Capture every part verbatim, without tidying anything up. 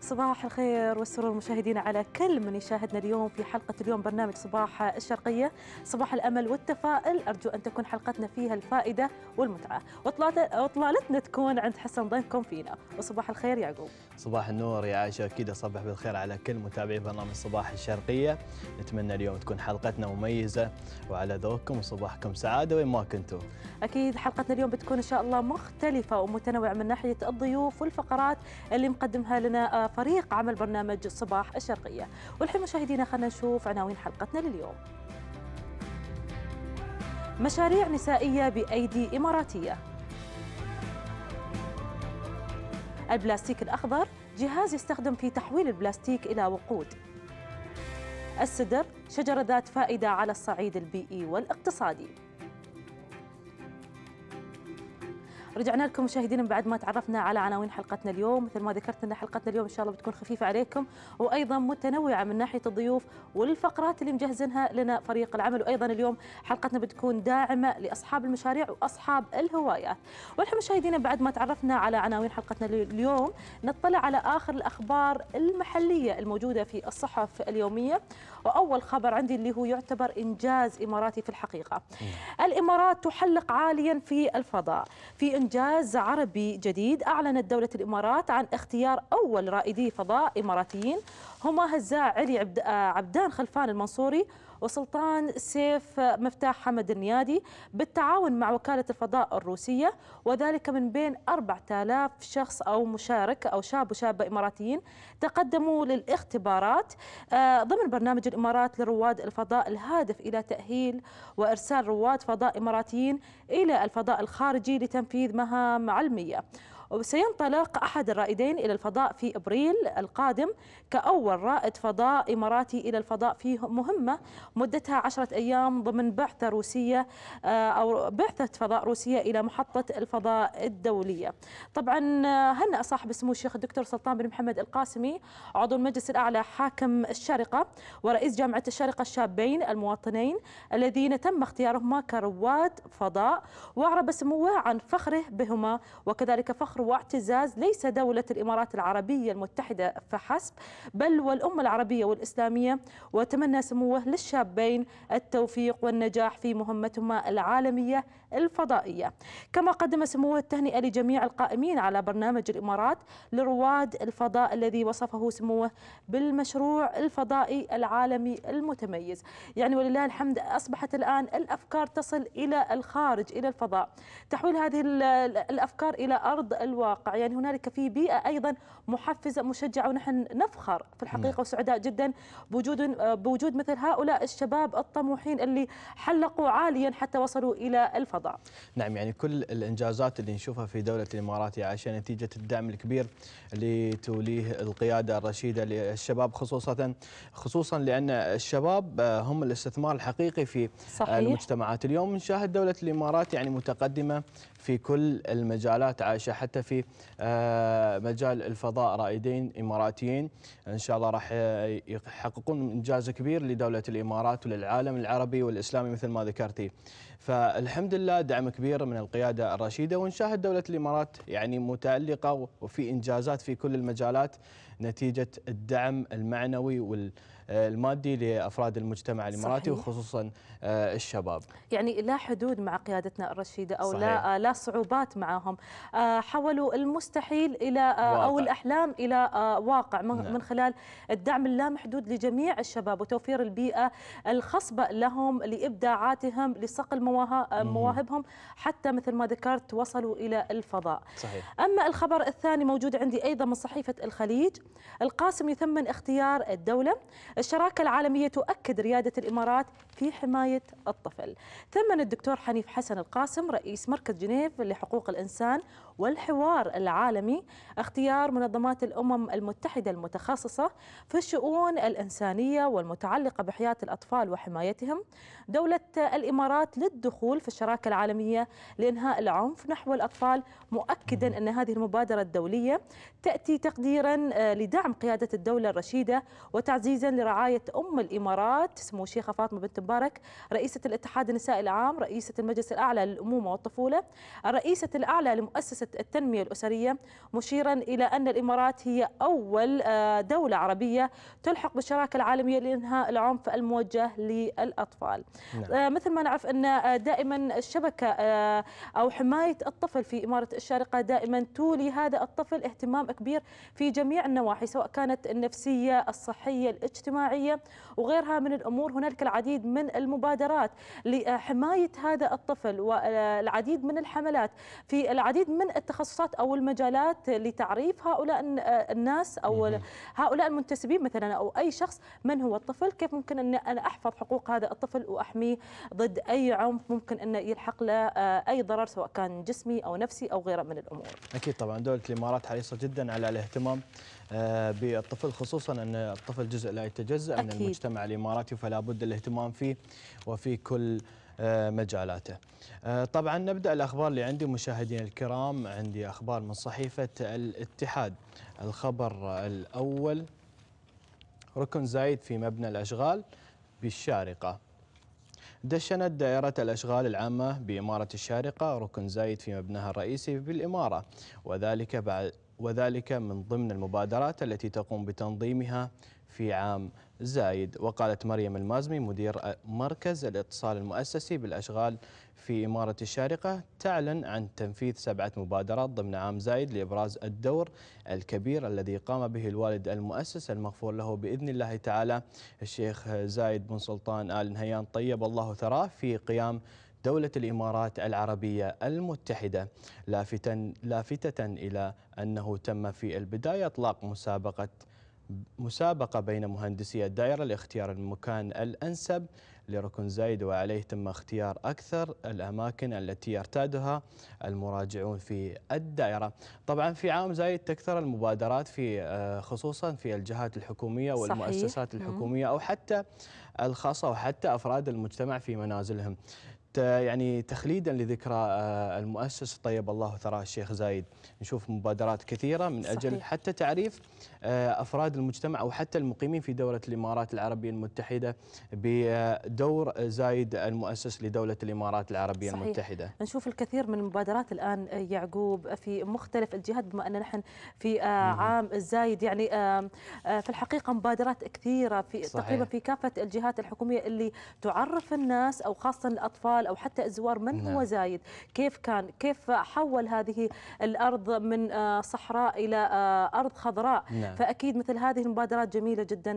صباح الخير والسرور مشاهدينا على كل من يشاهدنا اليوم في حلقة اليوم برنامج صباح الشرقية. صباح الأمل والتفاؤل، أرجو أن تكون حلقتنا فيها الفائدة والمتعة، وإطلالتنا تكون عند حسن ضيفكم فينا. وصباح الخير يعقوب. صباح النور يا عائشة، أكيد أصبح بالخير على كل متابعي برنامج صباح الشرقية. نتمنى اليوم تكون حلقتنا مميزة وعلى ذوقكم وصباحكم سعادة وين ما كنتوا. أكيد حلقتنا اليوم بتكون إن شاء الله مختلفة ومتنوعة من ناحية الضيوف والفقرات اللي مقدمها لنا فريق عمل برنامج صباح الشرقية. والحين مشاهدينا خلينا نشوف عناوين حلقتنا لليوم. مشاريع نسائية بأيدي إماراتية. البلاستيك الأخضر، جهاز يستخدم في تحويل البلاستيك إلى وقود. السدر، شجرة ذات فائدة على الصعيد البيئي والاقتصادي. رجعنا لكم مشاهدينا بعد ما تعرفنا على عناوين حلقتنا اليوم. مثل ما ذكرت ان حلقتنا اليوم ان شاء الله بتكون خفيفه عليكم وايضا متنوعه من ناحيه الضيوف والفقرات اللي مجهزينها لنا فريق العمل. وايضا اليوم حلقتنا بتكون داعمه لاصحاب المشاريع واصحاب الهوايات. والحين مشاهدينا بعد ما تعرفنا على عناوين حلقتنا اليوم نطلع على اخر الاخبار المحليه الموجوده في الصحف اليوميه. واول خبر عندي اللي هو يعتبر انجاز اماراتي في الحقيقه. الامارات تحلق عاليا في الفضاء. في إنجاز عربي جديد، أعلنت دولة الإمارات عن اختيار أول رائدي فضاء إماراتيين هما هزاع علي عبد عبدان خلفان المنصوري وسلطان سيف مفتاح حمد النيادي بالتعاون مع وكالة الفضاء الروسية، وذلك من بين أربعة آلاف شخص أو مشارك أو شاب وشابة إماراتيين تقدموا للاختبارات ضمن برنامج الإمارات لرواد الفضاء الهادف إلى تأهيل وإرسال رواد فضاء إماراتيين إلى الفضاء الخارجي لتنفيذ مهام علمية. وسينطلق أحد الرائدين إلى الفضاء في أبريل القادم كأول رائد فضاء إماراتي إلى الفضاء في مهمة مدتها عشرة أيام ضمن بعثة روسية أو بعثة فضاء روسية إلى محطة الفضاء الدولية. طبعا هنأ صاحب سمو الشيخ الدكتور سلطان بن محمد القاسمي عضو المجلس الأعلى حاكم الشارقة ورئيس جامعة الشارقة الشابين المواطنين الذين تم اختيارهما كرواد فضاء، وأعرب سموه عن فخره بهما وكذلك فخر واعتزاز ليس دولة الإمارات العربية المتحدة فحسب بل والأمة العربية والإسلامية، وتمنى سموه للشابين التوفيق والنجاح في مهمتهما العالمية الفضائية. كما قدم سموه التهنئة لجميع القائمين على برنامج الإمارات لرواد الفضاء الذي وصفه سموه بالمشروع الفضائي العالمي المتميز. يعني ولله الحمد أصبحت الآن الأفكار تصل إلى الخارج إلى الفضاء، تحويل هذه الأفكار إلى أرض الواقع. يعني هنالك في بيئة أيضا محفزة مشجعة، ونحن نفخر في الحقيقة وسعداء جدا بوجود بوجود مثل هؤلاء الشباب الطموحين اللي حلقوا عاليا حتى وصلوا إلى الفضاء. نعم، يعني كل الإنجازات اللي نشوفها في دولة الإمارات يا عائشة نتيجة الدعم الكبير اللي توليه القيادة الرشيدة للشباب، خصوصا خصوصا لأن الشباب هم الاستثمار الحقيقي في صحيح. المجتمعات. اليوم نشاهد دولة الإمارات يعني متقدمة في كل المجالات عائشة، حتى في مجال الفضاء رائدين إماراتيين إن شاء الله راح يحققون إنجاز كبير لدولة الإمارات وللعالم العربي والإسلامي مثل ما ذكرتي. فالحمد لله دعم كبير من القيادة الرشيدة، ونشاهد دولة الإمارات يعني متألقة وفي إنجازات في كل المجالات نتيجة الدعم المعنوي والمادي لأفراد المجتمع الإماراتي صحيح. وخصوصا الشباب. يعني لا حدود مع قيادتنا الرشيدة أو صحيح. لا لا صعوبات معهم، حولوا المستحيل إلى واقع. أو الأحلام إلى واقع من, نعم. من خلال الدعم اللامحدود لجميع الشباب وتوفير البيئة الخصبة لهم لإبداعاتهم لصقل مواهبهم حتى مثل ما ذكرت وصلوا إلى الفضاء صحيح. أما الخبر الثاني موجود عندي أيضا من صحيفة الخليج. القاسم يثمن اختيار الدولة. الشراكة العالمية تؤكد ريادة الإمارات في حماية الطفل. ثمن الدكتور حنيف حسن القاسم رئيس مركز جنيف لحقوق الإنسان والحوار العالمي اختيار منظمات الأمم المتحدة المتخصصة في الشؤون الإنسانية والمتعلقة بحياة الأطفال وحمايتهم دولة الإمارات للدخول في الشراكة العالمية لإنهاء العنف نحو الأطفال، مؤكدا أن هذه المبادرة الدولية تأتي تقديرا لدعم قيادة الدولة الرشيدة وتعزيزا لرعاية أم الإمارات سمو الشيخة فاطمة بنت مبارك، رئيسة الاتحاد النسائي العام، رئيسة المجلس الأعلى للأمومة والطفولة، الرئيسة الأعلى لمؤسسة التنمية الأسرية، مشيرا إلى أن الإمارات هي أول دولة عربية تلحق بالشراكة العالمية لإنهاء العنف الموجه للأطفال. نعم. مثل ما نعرف أن دائما الشبكة أو حماية الطفل في إمارة الشارقة دائما تولي هذا الطفل اهتمام كبير في جميع النواحي، سواء كانت النفسية، الصحية، الاجتماعية وغيرها من الأمور. هنالك العديد من المبادرات لحماية هذا الطفل والعديد من الحملات في العديد من التخصصات أو المجالات لتعريف هؤلاء الناس أو هؤلاء المنتسبين مثلا أو أي شخص من هو الطفل، كيف ممكن أن أنا أحفظ حقوق هذا الطفل وأحميه ضد أي عنف ممكن أن يلحق له أي ضرر سواء كان جسمي أو نفسي أو غيره من الأمور. أكيد طبعا دولة الإمارات حريصة جدا على الاهتمام بالطفل، خصوصا أن الطفل جزء لا يتجزأ من أكيد. المجتمع الإماراتي، فلا بد الاهتمام فيه وفي كل مجالاته. طبعا نبدأ الأخبار اللي عندي مشاهدينا الكرام. عندي أخبار من صحيفة الاتحاد. الخبر الأول: ركن زايد في مبنى الأشغال بالشارقة. دشنت دائرة الأشغال العامة بإمارة الشارقة ركن زايد في مبناها الرئيسي بالإمارة، وذلك بعد وذلك من ضمن المبادرات التي تقوم بتنظيمها في عام زايد. وقالت مريم المازمي مدير مركز الاتصال المؤسسي بالأشغال في إمارة الشارقة تعلن عن تنفيذ سبعة مبادرات ضمن عام زايد لإبراز الدور الكبير الذي قام به الوالد المؤسس المغفور له بإذن الله تعالى الشيخ زايد بن سلطان آل نهيان طيب الله ثراه في قيام دولة الإمارات العربية المتحدة، لافتا لافتة إلى أنه تم في البداية إطلاق مسابقة مسابقة بين مهندسي الدائرة لاختيار المكان الأنسب لركن زايد، وعليه تم اختيار أكثر الأماكن التي يرتادها المراجعون في الدائرة. طبعا في عام زايد تكثر المبادرات في خصوصا في الجهات الحكومية والمؤسسات صحيح. الحكومية أو حتى الخاصة وحتى أفراد المجتمع في منازلهم، يعني تخليدا لذكرى المؤسس طيب الله ثراه الشيخ زايد. نشوف مبادرات كثيرة من أجل صحيح. حتى تعريف أفراد المجتمع أو حتى المقيمين في دولة الإمارات العربية المتحدة بدور زايد المؤسس لدولة الإمارات العربية صحيح. المتحدة. نشوف الكثير من المبادرات الآن يعقوب في مختلف الجهات، بما أن نحن في عام الزايد يعني في الحقيقة مبادرات كثيرة في صحيح. تقريبا في كافة الجهات الحكومية اللي تعرف الناس أو خاصة الأطفال أو حتى الزوار من نعم. هو زايد، كيف كان، كيف حول هذه الأرض من صحراء إلى أرض خضراء نعم. فأكيد مثل هذه المبادرات جميلة جدا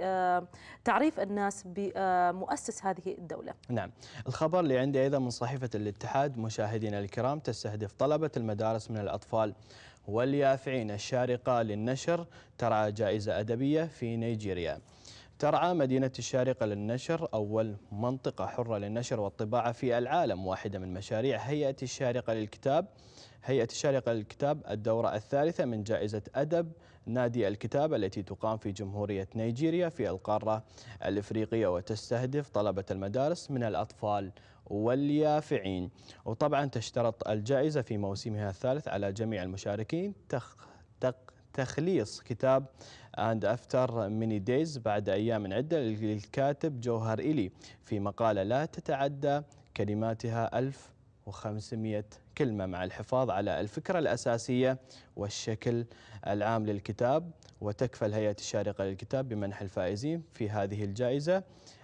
لتعريف الناس بمؤسس هذه الدولة. نعم. الخبر اللي عندي أيضا من صحيفة الاتحاد مشاهدينا الكرام: تستهدف طلبة المدارس من الأطفال واليافعين الشارقة للنشر ترعى جائزة أدبية في نيجيريا. ترعى مدينة الشارقة للنشر أول منطقة حرة للنشر والطباعة في العالم، واحدة من مشاريع هيئة الشارقة للكتاب هيئة الشارقة للكتاب الدورة الثالثة من جائزة أدب نادي الكتاب التي تقام في جمهورية نيجيريا في القارة الإفريقية، وتستهدف طلبة المدارس من الأطفال واليافعين. وطبعا تشترط الجائزة في موسمها الثالث على جميع المشاركين تخ... تخ... تخليص كتاب أند أفتر ميني دايز بعد أيام عدة للكاتب جوهر إلي في مقالة لا تتعدى كلماتها ألف وخمسمئة كلمة، مع الحفاظ على الفكرة الأساسية والشكل العام للكتاب. وتكفل هيئة الشارقة للكتاب بمنح الفائزين في هذه الجائزة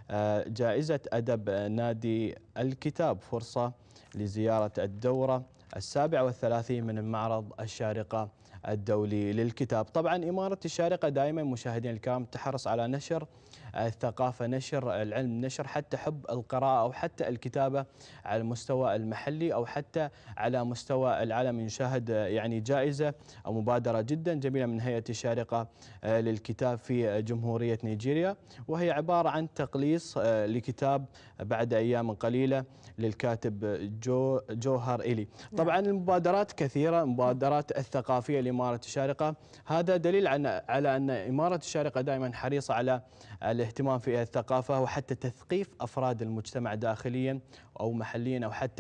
جائزة أدب نادي الكتاب فرصة لزيارة الدورة السابعة والثلاثين من المعرض الشارقة الدولي للكتاب. طبعا إمارة الشارقة دائما مشاهدين الكرام تحرص على نشر الثقافة، نشر العلم، نشر حتى حب القراءة أو حتى الكتابة على المستوى المحلي أو حتى على مستوى العالم. نشاهد يعني جائزة أو مبادرة جدا جميلة من هيئة الشارقة للكتاب في جمهورية نيجيريا، وهي عبارة عن تقليص لكتاب بعد أيام قليلة للكاتب جو جوهر إلي. طبعا المبادرات كثيرة، مبادرات الثقافية لإمارة الشارقة، هذا دليل على أن إمارة الشارقة دائما حريصة على الاهتمام في الثقافة وحتى تثقيف أفراد المجتمع داخليا أو محليا أو حتى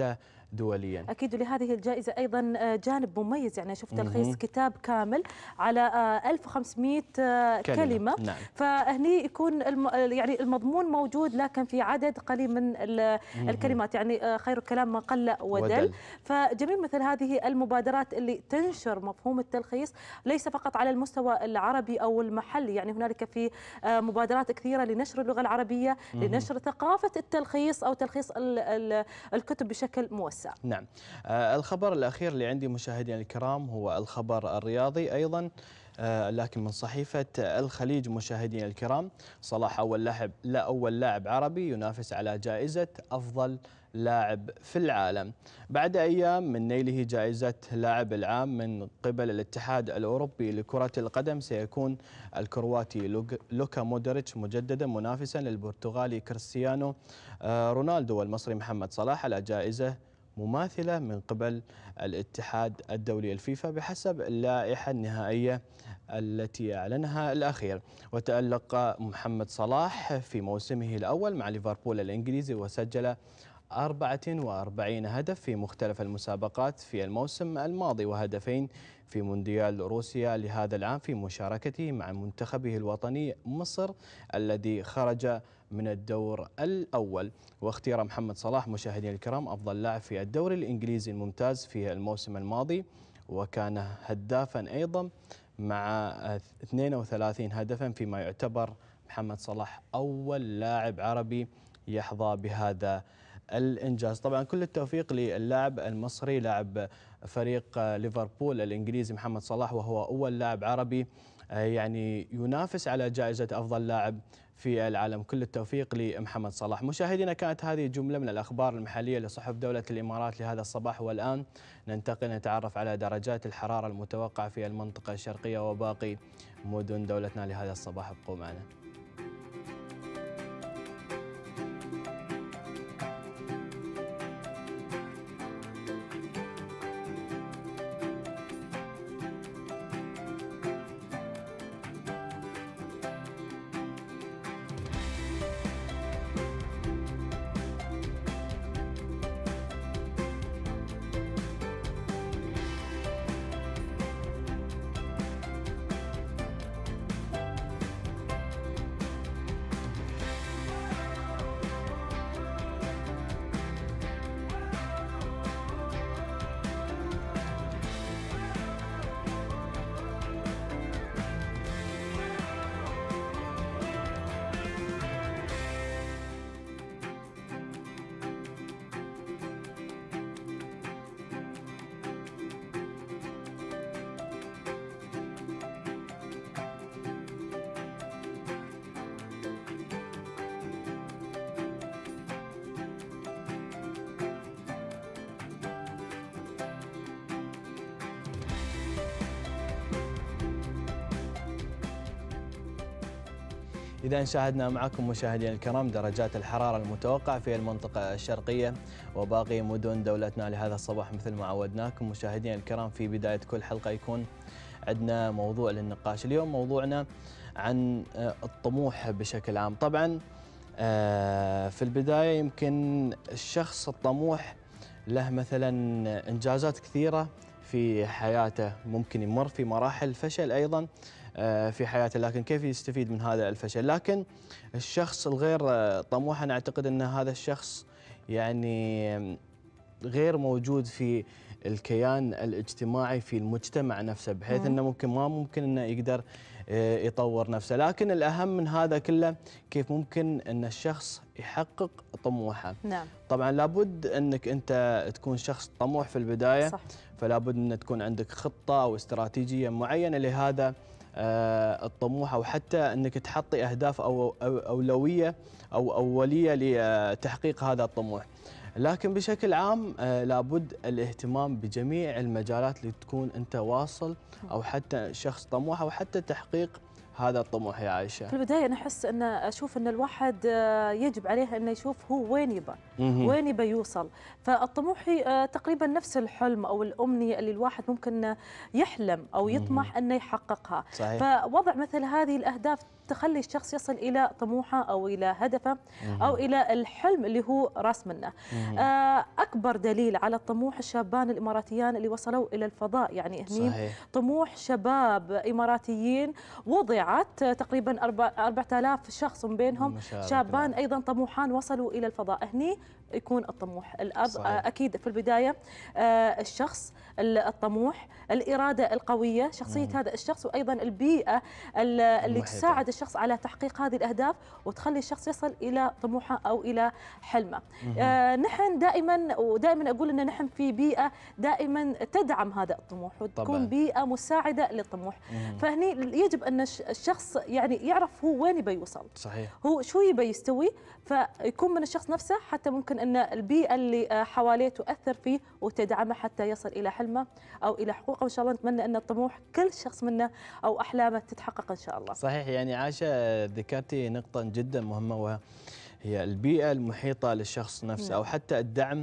دوليا. اكيد، ولهذه الجائزه ايضا جانب مميز، يعني شفت تلخيص كتاب كامل على ألف وخمسمئة كلمه, كلمة. نعم. فهني يكون الم... يعني المضمون موجود لكن في عدد قليل من الكلمات، يعني خير الكلام ما قل ودل, ودل. فجميل مثل هذه المبادرات اللي تنشر مفهوم التلخيص ليس فقط على المستوى العربي او المحلي، يعني هنالك في مبادرات كثيره لنشر اللغه العربيه، لنشر ثقافه التلخيص او تلخيص ال ال الكتب بشكل موسع. نعم. آه الخبر الاخير اللي عندي مشاهدينا الكرام هو الخبر الرياضي ايضا، آه لكن من صحيفه الخليج. مشاهدينا الكرام، صلاح اول لاعب لا اول لاعب عربي ينافس على جائزه افضل لاعب في العالم بعد أيام من نيله جائزة لاعب العام من قبل الاتحاد الأوروبي لكرة القدم. سيكون الكرواتي لوكا مودريتش مجددا منافسا للبرتغالي كريستيانو رونالدو والمصري محمد صلاح على جائزة مماثلة من قبل الاتحاد الدولي الفيفا بحسب اللائحة النهائية التي أعلنها الأخير. وتألق محمد صلاح في موسمه الأول مع ليفربول الإنجليزي وسجل أربعة وأربعين هدف في مختلف المسابقات في الموسم الماضي وهدفين في مونديال روسيا لهذا العام في مشاركته مع منتخبه الوطني مصر الذي خرج من الدور الأول. واختيار محمد صلاح مشاهدينا الكرام أفضل لاعب في الدوري الإنجليزي الممتاز في الموسم الماضي، وكان هدافا أيضا مع اثنين وثلاثين هدفا، فيما يعتبر محمد صلاح أول لاعب عربي يحظى بهذا الإنجاز. طبعا كل التوفيق للاعب المصري لاعب فريق ليفربول الإنجليزي محمد صلاح، وهو أول لاعب عربي يعني ينافس على جائزة أفضل لاعب في العالم. كل التوفيق لمحمد صلاح. مشاهدينا، كانت هذه جملة من الأخبار المحلية لصحف دولة الإمارات لهذا الصباح، والآن ننتقل نتعرف على درجات الحرارة المتوقعة في المنطقة الشرقية وباقي مدن دولتنا لهذا الصباح. ابقوا معنا. إذا شاهدنا معكم مشاهدينا الكرام درجات الحرارة المتوقعة في المنطقة الشرقية وباقي مدن دولتنا لهذا الصباح. مثل ما عودناكم مشاهدينا الكرام في بداية كل حلقة يكون عندنا موضوع للنقاش. اليوم موضوعنا عن الطموح بشكل عام. طبعا في البداية يمكن الشخص الطموح له مثلا إنجازات كثيرة في حياته، ممكن يمر في مراحل فشل أيضا في حياته، لكن كيف يستفيد من هذا الفشل؟ لكن الشخص الغير طموح أنا أعتقد أن هذا الشخص يعني غير موجود في الكيان الاجتماعي في المجتمع نفسه، بحيث أنه ممكن ما ممكن أنه يقدر يطور نفسه. لكن الأهم من هذا كله كيف ممكن أن الشخص يحقق طموحه. نعم. طبعا لابد أنك أنت تكون شخص طموح في البداية. صح. فلا بد أن تكون عندك خطة أو استراتيجية معينة لهذا الطموح، أو حتى أنك تحطي أهداف أو أولوية أو أولية لتحقيق هذا الطموح. لكن بشكل عام لابد الاهتمام بجميع المجالات لتكون أنت واصل أو حتى شخص طموح أو حتى تحقيق هذا الطموح. يا عائشة، في البداية أنا أحس أن أشوف أن الواحد يجب عليه أنه يشوف هو وين يبى وين يبى يوصل. فالطموح تقريبا نفس الحلم أو الأمنية اللي الواحد ممكن يحلم أو يطمح أنه يحققها. صحيح. فوضع مثل هذه الأهداف تخلي الشخص يصل إلى طموحه أو إلى هدفه أو إلى الحلم اللي هو راس منه. آه أكبر دليل على الطموح الشابان الإماراتيان اللي وصلوا إلى الفضاء، يعني هني صحيح. طموح شباب إماراتيين وضعت تقريبا أربعة آلاف شخص، من بينهم شابان أيضا طموحان وصلوا إلى الفضاء. هني يكون الطموح الأرض. صحيح. أكيد في البداية الشخص الطموح، الإرادة القوية، شخصية مم. هذا الشخص، وأيضا البيئة اللي المحيطة. تساعد الشخص على تحقيق هذه الأهداف وتخلي الشخص يصل إلى طموحه أو إلى حلمه. آه نحن دائما ودائما أقول أن نحن في بيئة دائما تدعم هذا الطموح وتكون طبعا. بيئة مساعدة للطموح. مم. فهني يجب أن الشخص يعني يعرف هو وين يبي يوصل. صحيح. هو شو يبي يستوي، فيكون من الشخص نفسه، حتى ممكن أن البيئة اللي حواليه تؤثر فيه وتدعمه حتى يصل إلى حلمه أو إلى حقوقه. وإن شاء الله نتمنى أن الطموح كل شخص منا أو أحلامه تتحقق إن شاء الله. صحيح. يعني عاشة ذكرتي نقطة جدا مهمة، وهي البيئة المحيطة للشخص نفسه. م. أو حتى الدعم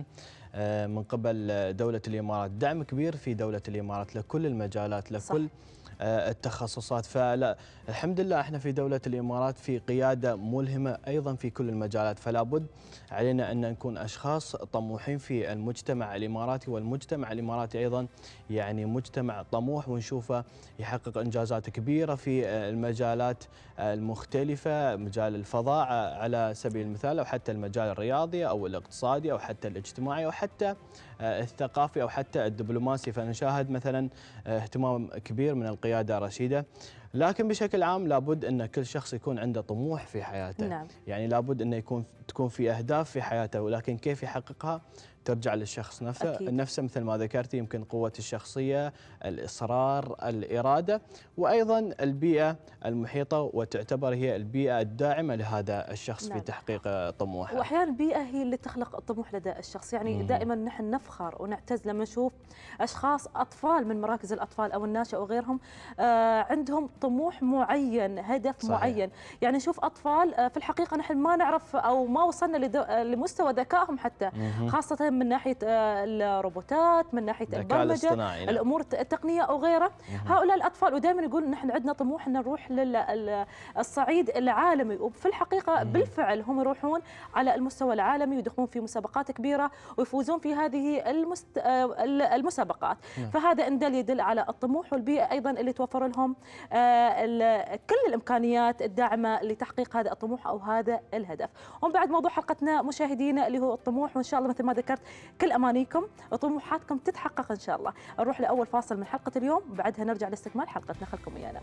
من قبل دولة الإمارات، دعم كبير في دولة الإمارات لكل المجالات، لكل صح. التخصصات. فلا الحمد لله احنا في دولة الإمارات في قيادة ملهمة أيضا في كل المجالات، فلا بد علينا أن نكون أشخاص طموحين في المجتمع الإماراتي، والمجتمع الإماراتي أيضا يعني مجتمع طموح ونشوفه يحقق إنجازات كبيرة في المجالات المختلفة، مجال الفضاء على سبيل المثال، أو حتى المجال الرياضي أو الاقتصادي أو حتى الاجتماعي أو حتى الثقافي أو حتى الدبلوماسي. فنشاهد مثلا اهتمام كبير من القيادة الرشيدة. لكن بشكل عام لابد أن كل شخص يكون عنده طموح في حياته. نعم. يعني لابد أن يكون تكون في أهداف في حياته، ولكن كيف يحققها ترجع للشخص نفسه. أكيد. نفسه مثل ما ذكرتي، يمكن قوة الشخصية، الإصرار، الإرادة، وأيضا البيئة المحيطة، وتعتبر هي البيئة الداعمة لهذا الشخص. نعم. في تحقيق طموحه. وأحيانا البيئة هي اللي تخلق الطموح لدى الشخص. يعني مم. دائما نحن نفخر ونعتز لما نشوف أشخاص أطفال من مراكز الأطفال أو الناشئة وغيرهم آه عندهم طموح معين، هدف صحيح. معين. يعني نشوف أطفال آه في الحقيقة نحن ما نعرف أو ما وصلنا لمستوى ذكائهم حتى، مم. خاصة من ناحية الروبوتات، من ناحية البرمجة، الأمور التقنية أو غيره. هؤلاء الأطفال، ودائما يقول نحن عندنا طموح أن نروح للصعيد العالمي، وفي الحقيقة بالفعل هم يروحون على المستوى العالمي ويدخلون في مسابقات كبيرة ويفوزون في هذه المست... المسابقات. فهذا إن دل يدل على الطموح، والبيئة أيضا اللي توفر لهم كل الإمكانيات الداعمة لتحقيق هذا الطموح أو هذا الهدف. ومن بعد موضوع حلقتنا مشاهدينا اللي هو الطموح، وإن شاء الله مثل ما ذكرت كل أمانيكم وطموحاتكم تتحقق إن شاء الله. نروح لأول فاصل من حلقة اليوم، بعدها نرجع لاستكمال حلقتنا. خلكم ويانا.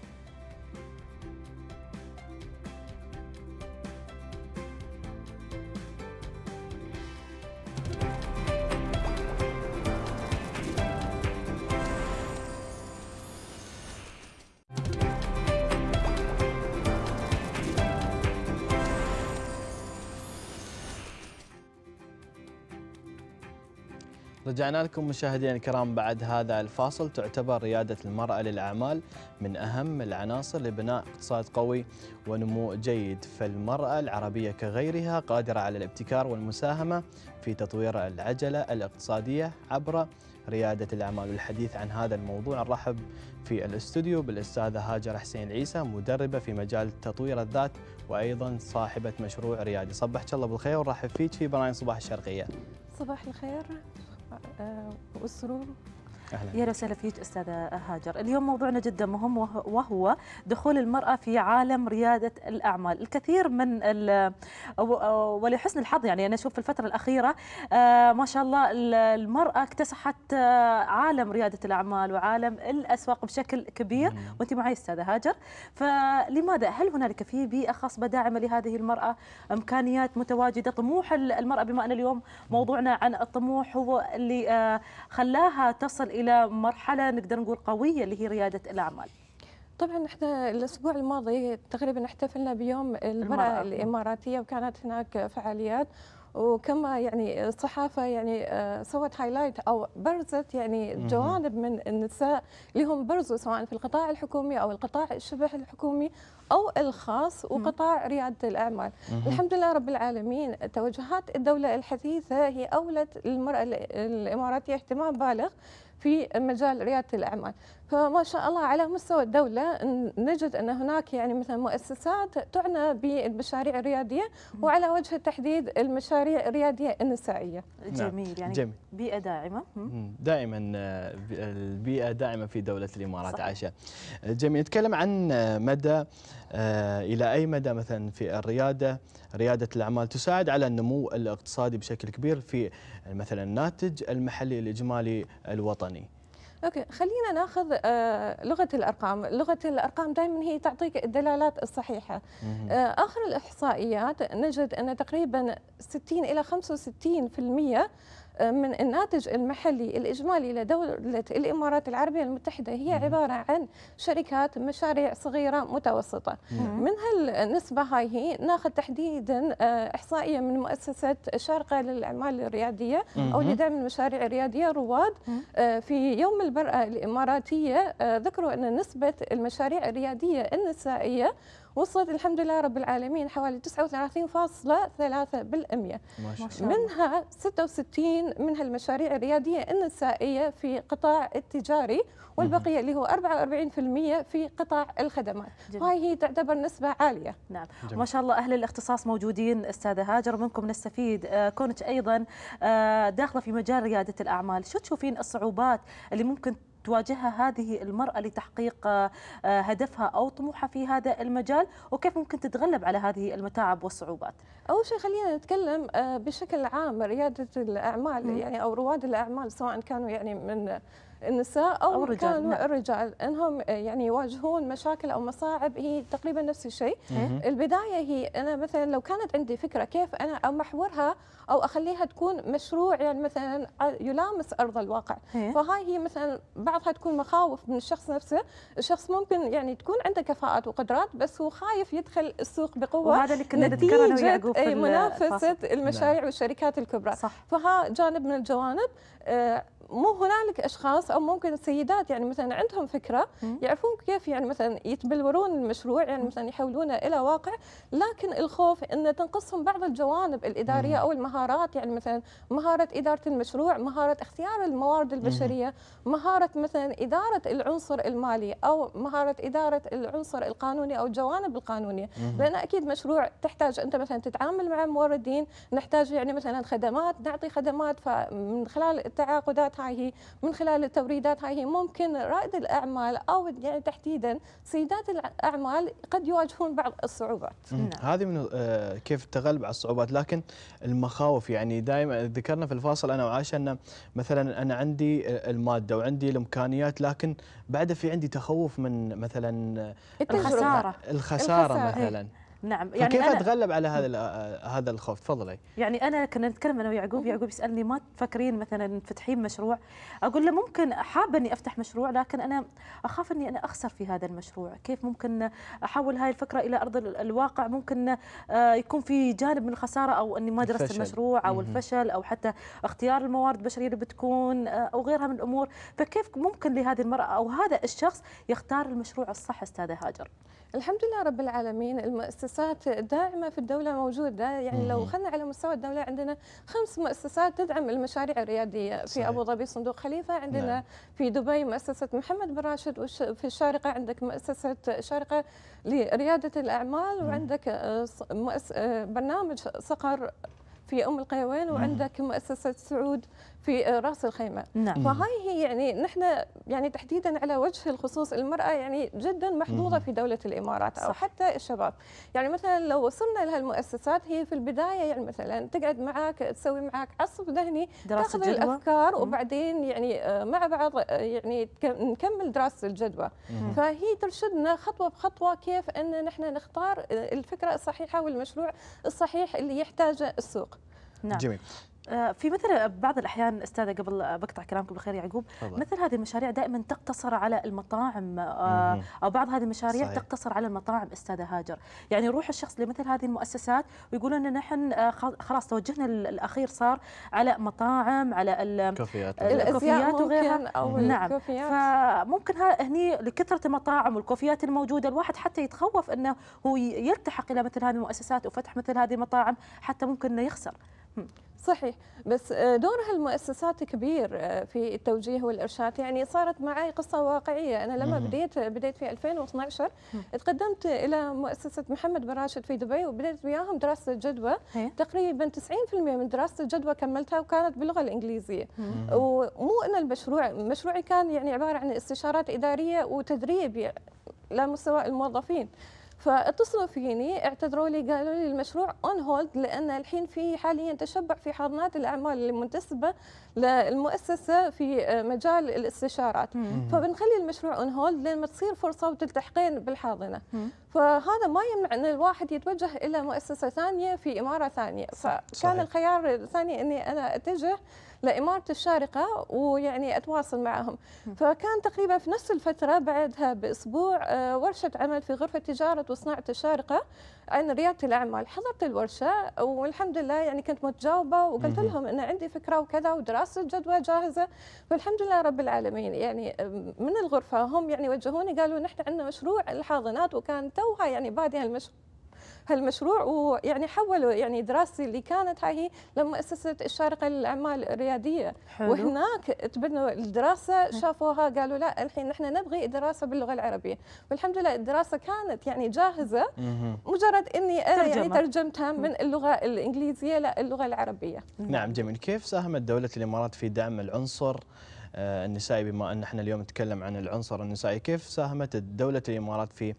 رجعنا لكم مشاهدينا الكرام بعد هذا الفاصل. تعتبر ريادة المرأة للأعمال من أهم العناصر لبناء اقتصاد قوي ونمو جيد، فالمرأة العربية كغيرها قادرة على الابتكار والمساهمة في تطوير العجلة الاقتصادية عبر ريادة الأعمال. والحديث عن هذا الموضوع نرحب في الاستوديو بالأستاذة هاجر حسين عيسى، مدربة في مجال تطوير الذات وأيضا صاحبة مشروع ريادي. صبحك الله بالخير ونرحب فيك في برنامج صباح الشرقية. صباح الخير والسرور. يا وسهلا فيك استاذه هاجر. اليوم موضوعنا جدا مهم، وهو دخول المراه في عالم رياده الاعمال. الكثير من ولحسن الحظ يعني انا اشوف في الفتره الاخيره ما شاء الله المراه اكتسحت عالم رياده الاعمال وعالم الاسواق بشكل كبير، وانت معي استاذه هاجر. فلماذا؟ هل هنالك في بيئه خاصه داعمه لهذه المراه؟ امكانيات متواجده؟ طموح المراه، بما ان اليوم موضوعنا عن الطموح، هو اللي خلاها تصل الى إلى مرحلة نقدر نقول قوية اللي هي ريادة الأعمال. طبعا احنا الأسبوع الماضي تقريبا احتفلنا بيوم المرأة الإماراتية، وكانت هناك فعاليات، وكما يعني الصحافة يعني سوت هايلايت أو برزت يعني جوانب من النساء اللي هم برزوا سواء في القطاع الحكومي أو القطاع الشبه الحكومي أو الخاص وقطاع ريادة الأعمال. الحمد لله رب العالمين، توجهات الدولة الحديثة هي أولت المرأة الإماراتية اهتمام بالغ في مجال ريادة الأعمال. فما شاء الله على مستوى الدولة نجد أن هناك يعني مثلا مؤسسات تعنى بالمشاريع الريادية، وعلى وجه التحديد المشاريع الريادية النسائية. جميل، يعني جميل. بيئة داعمة. دائما البيئة داعمة في دولة الإمارات. عائشة، جميل. نتكلم عن مدى إلى أي مدى مثلا في الريادة ريادة الأعمال تساعد على النمو الاقتصادي بشكل كبير في مثلا الناتج المحلي الإجمالي الوطني. اوكي، خلينا ناخذ آه لغه الارقام، لغه الارقام دائما هي تعطيك الدلالات الصحيحه. آه اخر الاحصائيات نجد ان تقريبا ستين الى خمسة وستين بالمئة من الناتج المحلي الإجمالي لدولة الإمارات العربية المتحدة هي عبارة عن شركات مشاريع صغيرة متوسطة. من هالنسبة هاي هي ناخذ تحديدا إحصائية من مؤسسة الشارقة للأعمال الريادية أو لدعم المشاريع الريادية رواد. في يوم المرأة الإماراتية ذكروا أن نسبة المشاريع الريادية النسائية وصلت الحمد لله رب العالمين حوالي تسعة وثلاثين فاصلة ثلاثة بالمئة، منها ستة وستين من هالمشاريع الريادية النسائية في قطاع التجاري، والبقية اللي هو أربعة وأربعين بالمئة في قطاع الخدمات. وهي هي تعتبر نسبة عالية. نعم، ما شاء الله أهل الاختصاص موجودين. أستاذة هاجر، منكم نستفيد آه كونك أيضا آه داخلة في مجال ريادة الأعمال، شو تشوفين الصعوبات اللي ممكن تواجهها هذه المرأة لتحقيق هدفها أو طموحها في هذا المجال، وكيف ممكن تتغلب على هذه المتاعب والصعوبات؟ أول شيء خلينا نتكلم بشكل عام ريادة الأعمال م. يعني أو رواد الأعمال سواء كانوا يعني من النساء أو, أو الرجال. كانوا نعم. الرجال أنهم يعني يواجهون مشاكل أو مصاعب هي تقريبا نفس الشيء. البداية هي أنا مثلا لو كانت عندي فكرة كيف أنا أمحورها أو أخليها تكون مشروع يعني مثلا يلامس أرض الواقع، فهاي هي مثلا بعضها تكون مخاوف من الشخص نفسه. الشخص ممكن يعني تكون عنده كفاءات وقدرات بس هو خايف يدخل السوق بقوة، وهذا اللي كنا نذكره أنا ويعقوب في منافسة المشاريع نعم. والشركات الكبرى. صح. فها جانب من الجوانب. آه مو هنالك اشخاص او ممكن سيدات يعني مثلا عندهم فكره يعرفون كيف يعني مثلا يتبلورون المشروع يعني مثلا يحولونه الى واقع، لكن الخوف ان تنقصهم بعض الجوانب الاداريه او المهارات، يعني مثلا مهاره اداره المشروع، مهاره اختيار الموارد البشريه، مهاره مثلا اداره العنصر المالي او مهاره اداره العنصر القانوني او الجوانب القانونيه، لان اكيد مشروع تحتاج انت مثلا تتعامل مع موردين، نحتاج يعني مثلا خدمات، نعطي خدمات، فمن خلال التعاقدات هاي هي من خلال التوريدات هاي هي ممكن رائد الأعمال أو يعني تحديدا سيدات الأعمال قد يواجهون بعض الصعوبات. نعم. هذه من آه كيف التغلب على الصعوبات، لكن المخاوف يعني دائما ذكرنا في الفاصل أنا وعائشة أن مثلا أنا عندي المادة وعندي الإمكانيات، لكن بعد في عندي تخوف من مثلا الخسارة الخسارة مثلا. نعم، يعني كيف اتغلب على هذا هذا الخوف؟ تفضلي. يعني انا كنا نتكلم انا ويعقوب، يعقوب يسالني ما تفكرين مثلا تفتحين مشروع؟ اقول له ممكن، حابه اني افتح مشروع لكن انا اخاف اني انا اخسر في هذا المشروع، كيف ممكن احول هاي الفكره الى ارض الواقع؟ ممكن يكون في جانب من الخساره او اني ما درست المشروع او الفشل او حتى اختيار الموارد البشريه اللي بتكون او غيرها من الامور، فكيف ممكن لهذه المراه او هذا الشخص يختار المشروع الصح استاذه هاجر؟ الحمد لله رب العالمين المؤسسات الداعمة في الدولة موجودة، يعني لو خلنا على مستوى الدولة عندنا خمس مؤسسات تدعم المشاريع الريادية. في صحيح. أبو ظبي صندوق خليفة، عندنا نعم. في دبي مؤسسة محمد بن راشد، وفي الشارقة عندك مؤسسة الشارقة لريادة الأعمال، مم. وعندك برنامج صقر في أم القيوين، وعندك مؤسسة سعود في راس الخيمة. نعم. فهاي هي يعني نحن يعني تحديدا على وجه الخصوص المرأة يعني جدا محظوظة في دولة الإمارات أو صح. حتى الشباب. يعني مثلا لو وصلنا لهالمؤسسات هي في البداية يعني مثلا تقعد معك تسوي معك عصف ذهني، تاخذ الأفكار وبعدين يعني مع بعض يعني نكمل دراسة الجدوى. فهي ترشدنا خطوة بخطوة كيف أن نحن نختار الفكرة الصحيحة والمشروع الصحيح اللي يحتاجه السوق. نعم. جميل. في مثل بعض الأحيان أستاذة قبل بقطع كلامكم بالخير يعقوب، مثل هذه المشاريع دائما تقتصر على المطاعم أو بعض هذه المشاريع صحيح. تقتصر على المطاعم أستاذة هاجر، يعني يروح الشخص لمثل هذه المؤسسات ويقولون أن نحن خلاص توجهنا الأخير صار على مطاعم، على الكوفيات الكوفيات وغيرها أو نعم الكوفيات. فممكن هني لكثرة المطاعم والكوفيات الموجودة الواحد حتى يتخوف أنه هو يلتحق إلى مثل هذه المؤسسات وفتح مثل هذه المطاعم حتى ممكن أنه يخسر. صحيح، بس دور هالمؤسسات كبير في التوجيه والارشاد. يعني صارت معي قصه واقعيه. انا لما بديت بديت في ألفين واثنعش تقدمت الى مؤسسه محمد بن راشد في دبي، وبديت وياهم دراسه جدوى. تقريبا تسعين بالمئة من دراسه الجدوى كملتها وكانت باللغه الانجليزيه. ومو ان المشروع مشروعي كان يعني عباره عن استشارات اداريه وتدريب لمستوى الموظفين. فاتصلوا فيني اعتذروا لي، قالوا لي المشروع اون هولد لان الحين في حاليا تشبع في حاضنات الاعمال المنتسبه للمؤسسه في مجال الاستشارات، فبنخلي المشروع اون هولد لين ما تصير فرصه وتلتحقين بالحاضنه. فهذا ما يمنع ان الواحد يتوجه الى مؤسسه ثانيه في اماره ثانيه. فكان صحيح. الخيار الثاني اني انا اتجه لإمارة الشارقة ويعني أتواصل معهم. فكان تقريبا في نفس الفترة بعدها بأسبوع ورشة عمل في غرفة تجارة وصناعة الشارقة عن ريادة الأعمال. حضرت الورشة والحمد لله يعني كنت متجاوبة وقلت لهم أن عندي فكرة وكذا ودراسة جدوى جاهزة. فالحمد لله رب العالمين يعني من الغرفة هم يعني وجهوني قالوا نحن عندنا مشروع الحاضنات، وكان توها يعني بادي هالمشروع هالمشروع ويعني حولوا يعني دراستي اللي كانت هاي لمؤسسة الشارقة للأعمال الريادية. حلو. وهناك تبنوا الدراسة شافوها قالوا لا الحين نحن نبغي دراسة باللغة العربية، والحمد لله الدراسة كانت يعني جاهزة، مجرد إني أنا ترجمة. يعني ترجمتها من اللغة الإنجليزية للغة العربية. نعم جميل. كيف ساهمت دولة الإمارات في دعم العنصر النسائي، بما أن احنا اليوم نتكلم عن العنصر النسائي؟ كيف ساهمت دولة الإمارات في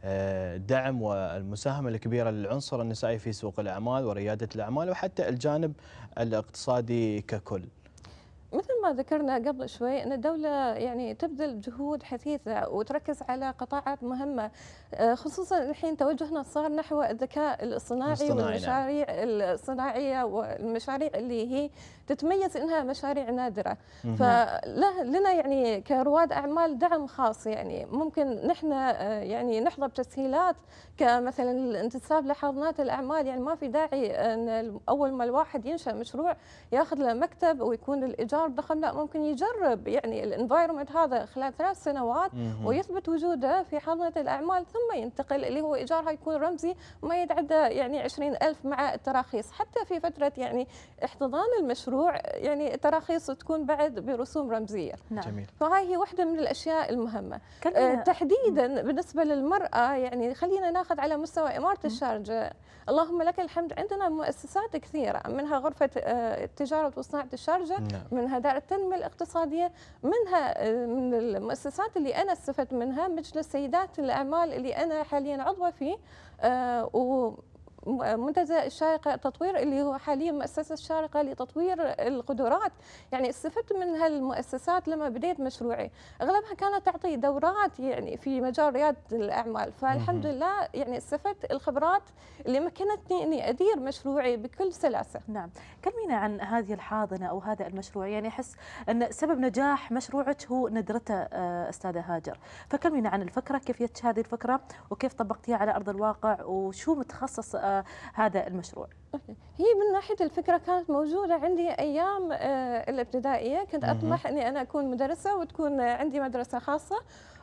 دعم والمساهمة الكبيرة للعنصر النسائي في سوق الأعمال وريادة الأعمال وحتى الجانب الاقتصادي ككل؟ مثل ما ذكرنا قبل شوي أن الدولة يعني تبذل جهود حثيثة وتركز على قطاعات مهمة، خصوصا الحين توجهنا صار نحو الذكاء الاصطناعي والمشاريع الصناعية والمشاريع اللي هي تتميز انها مشاريع نادرة. فلنا يعني كرواد اعمال دعم خاص، يعني ممكن نحن يعني نحظى بتسهيلات كمثلا الانتساب لحاضنات الاعمال. يعني ما في داعي ان اول ما الواحد ينشأ مشروع ياخذ له مكتب ويكون الايجار ضخم، لا ممكن يجرب يعني الانفايرمنت هذا خلال ثلاث سنوات ويثبت وجوده في حاضنة الاعمال، ثم ينتقل اللي هو ايجارها يكون رمزي ما يتعدى يعني عشرين ألف مع التراخيص. حتى في فترة يعني احتضان المشروع يعني التراخيص تكون بعد برسوم رمزية. نعم. جميل. فهاي هي واحدة من الأشياء المهمة. أه تحديدا بالنسبة للمرأة، يعني خلينا ناخذ على مستوى إمارة الشارقة، اللهم لك الحمد عندنا مؤسسات كثيرة، منها غرفة التجارة وصناعة الشارقة، نعم. منها دار التنمية الاقتصادية، منها من المؤسسات اللي أنا استفدت منها مجلس سيدات الأعمال اللي أنا حاليا عضوة فيه، أه و منتدى الشارقة تطوير اللي هو حاليا مؤسسة الشارقة لتطوير القدرات. يعني استفدت من هالمؤسسات لما بديت مشروعي، اغلبها كانت تعطي دورات يعني في مجال ريادة الاعمال، فالحمد لله يعني استفدت الخبرات اللي مكنتني اني ادير مشروعي بكل سلاسة. نعم، كلمينا عن هذه الحاضنة او هذا المشروع. يعني احس ان سبب نجاح مشروعك هو ندرته استاذة هاجر، فكلمينا عن الفكرة، كيف جت هذه الفكرة وكيف طبقتيها على ارض الواقع وشو متخصص هذا المشروع؟ هي من ناحية الفكرة كانت موجودة عندي أيام الابتدائية، كنت أطمح أني أنا أكون مدرسة وتكون عندي مدرسة خاصة،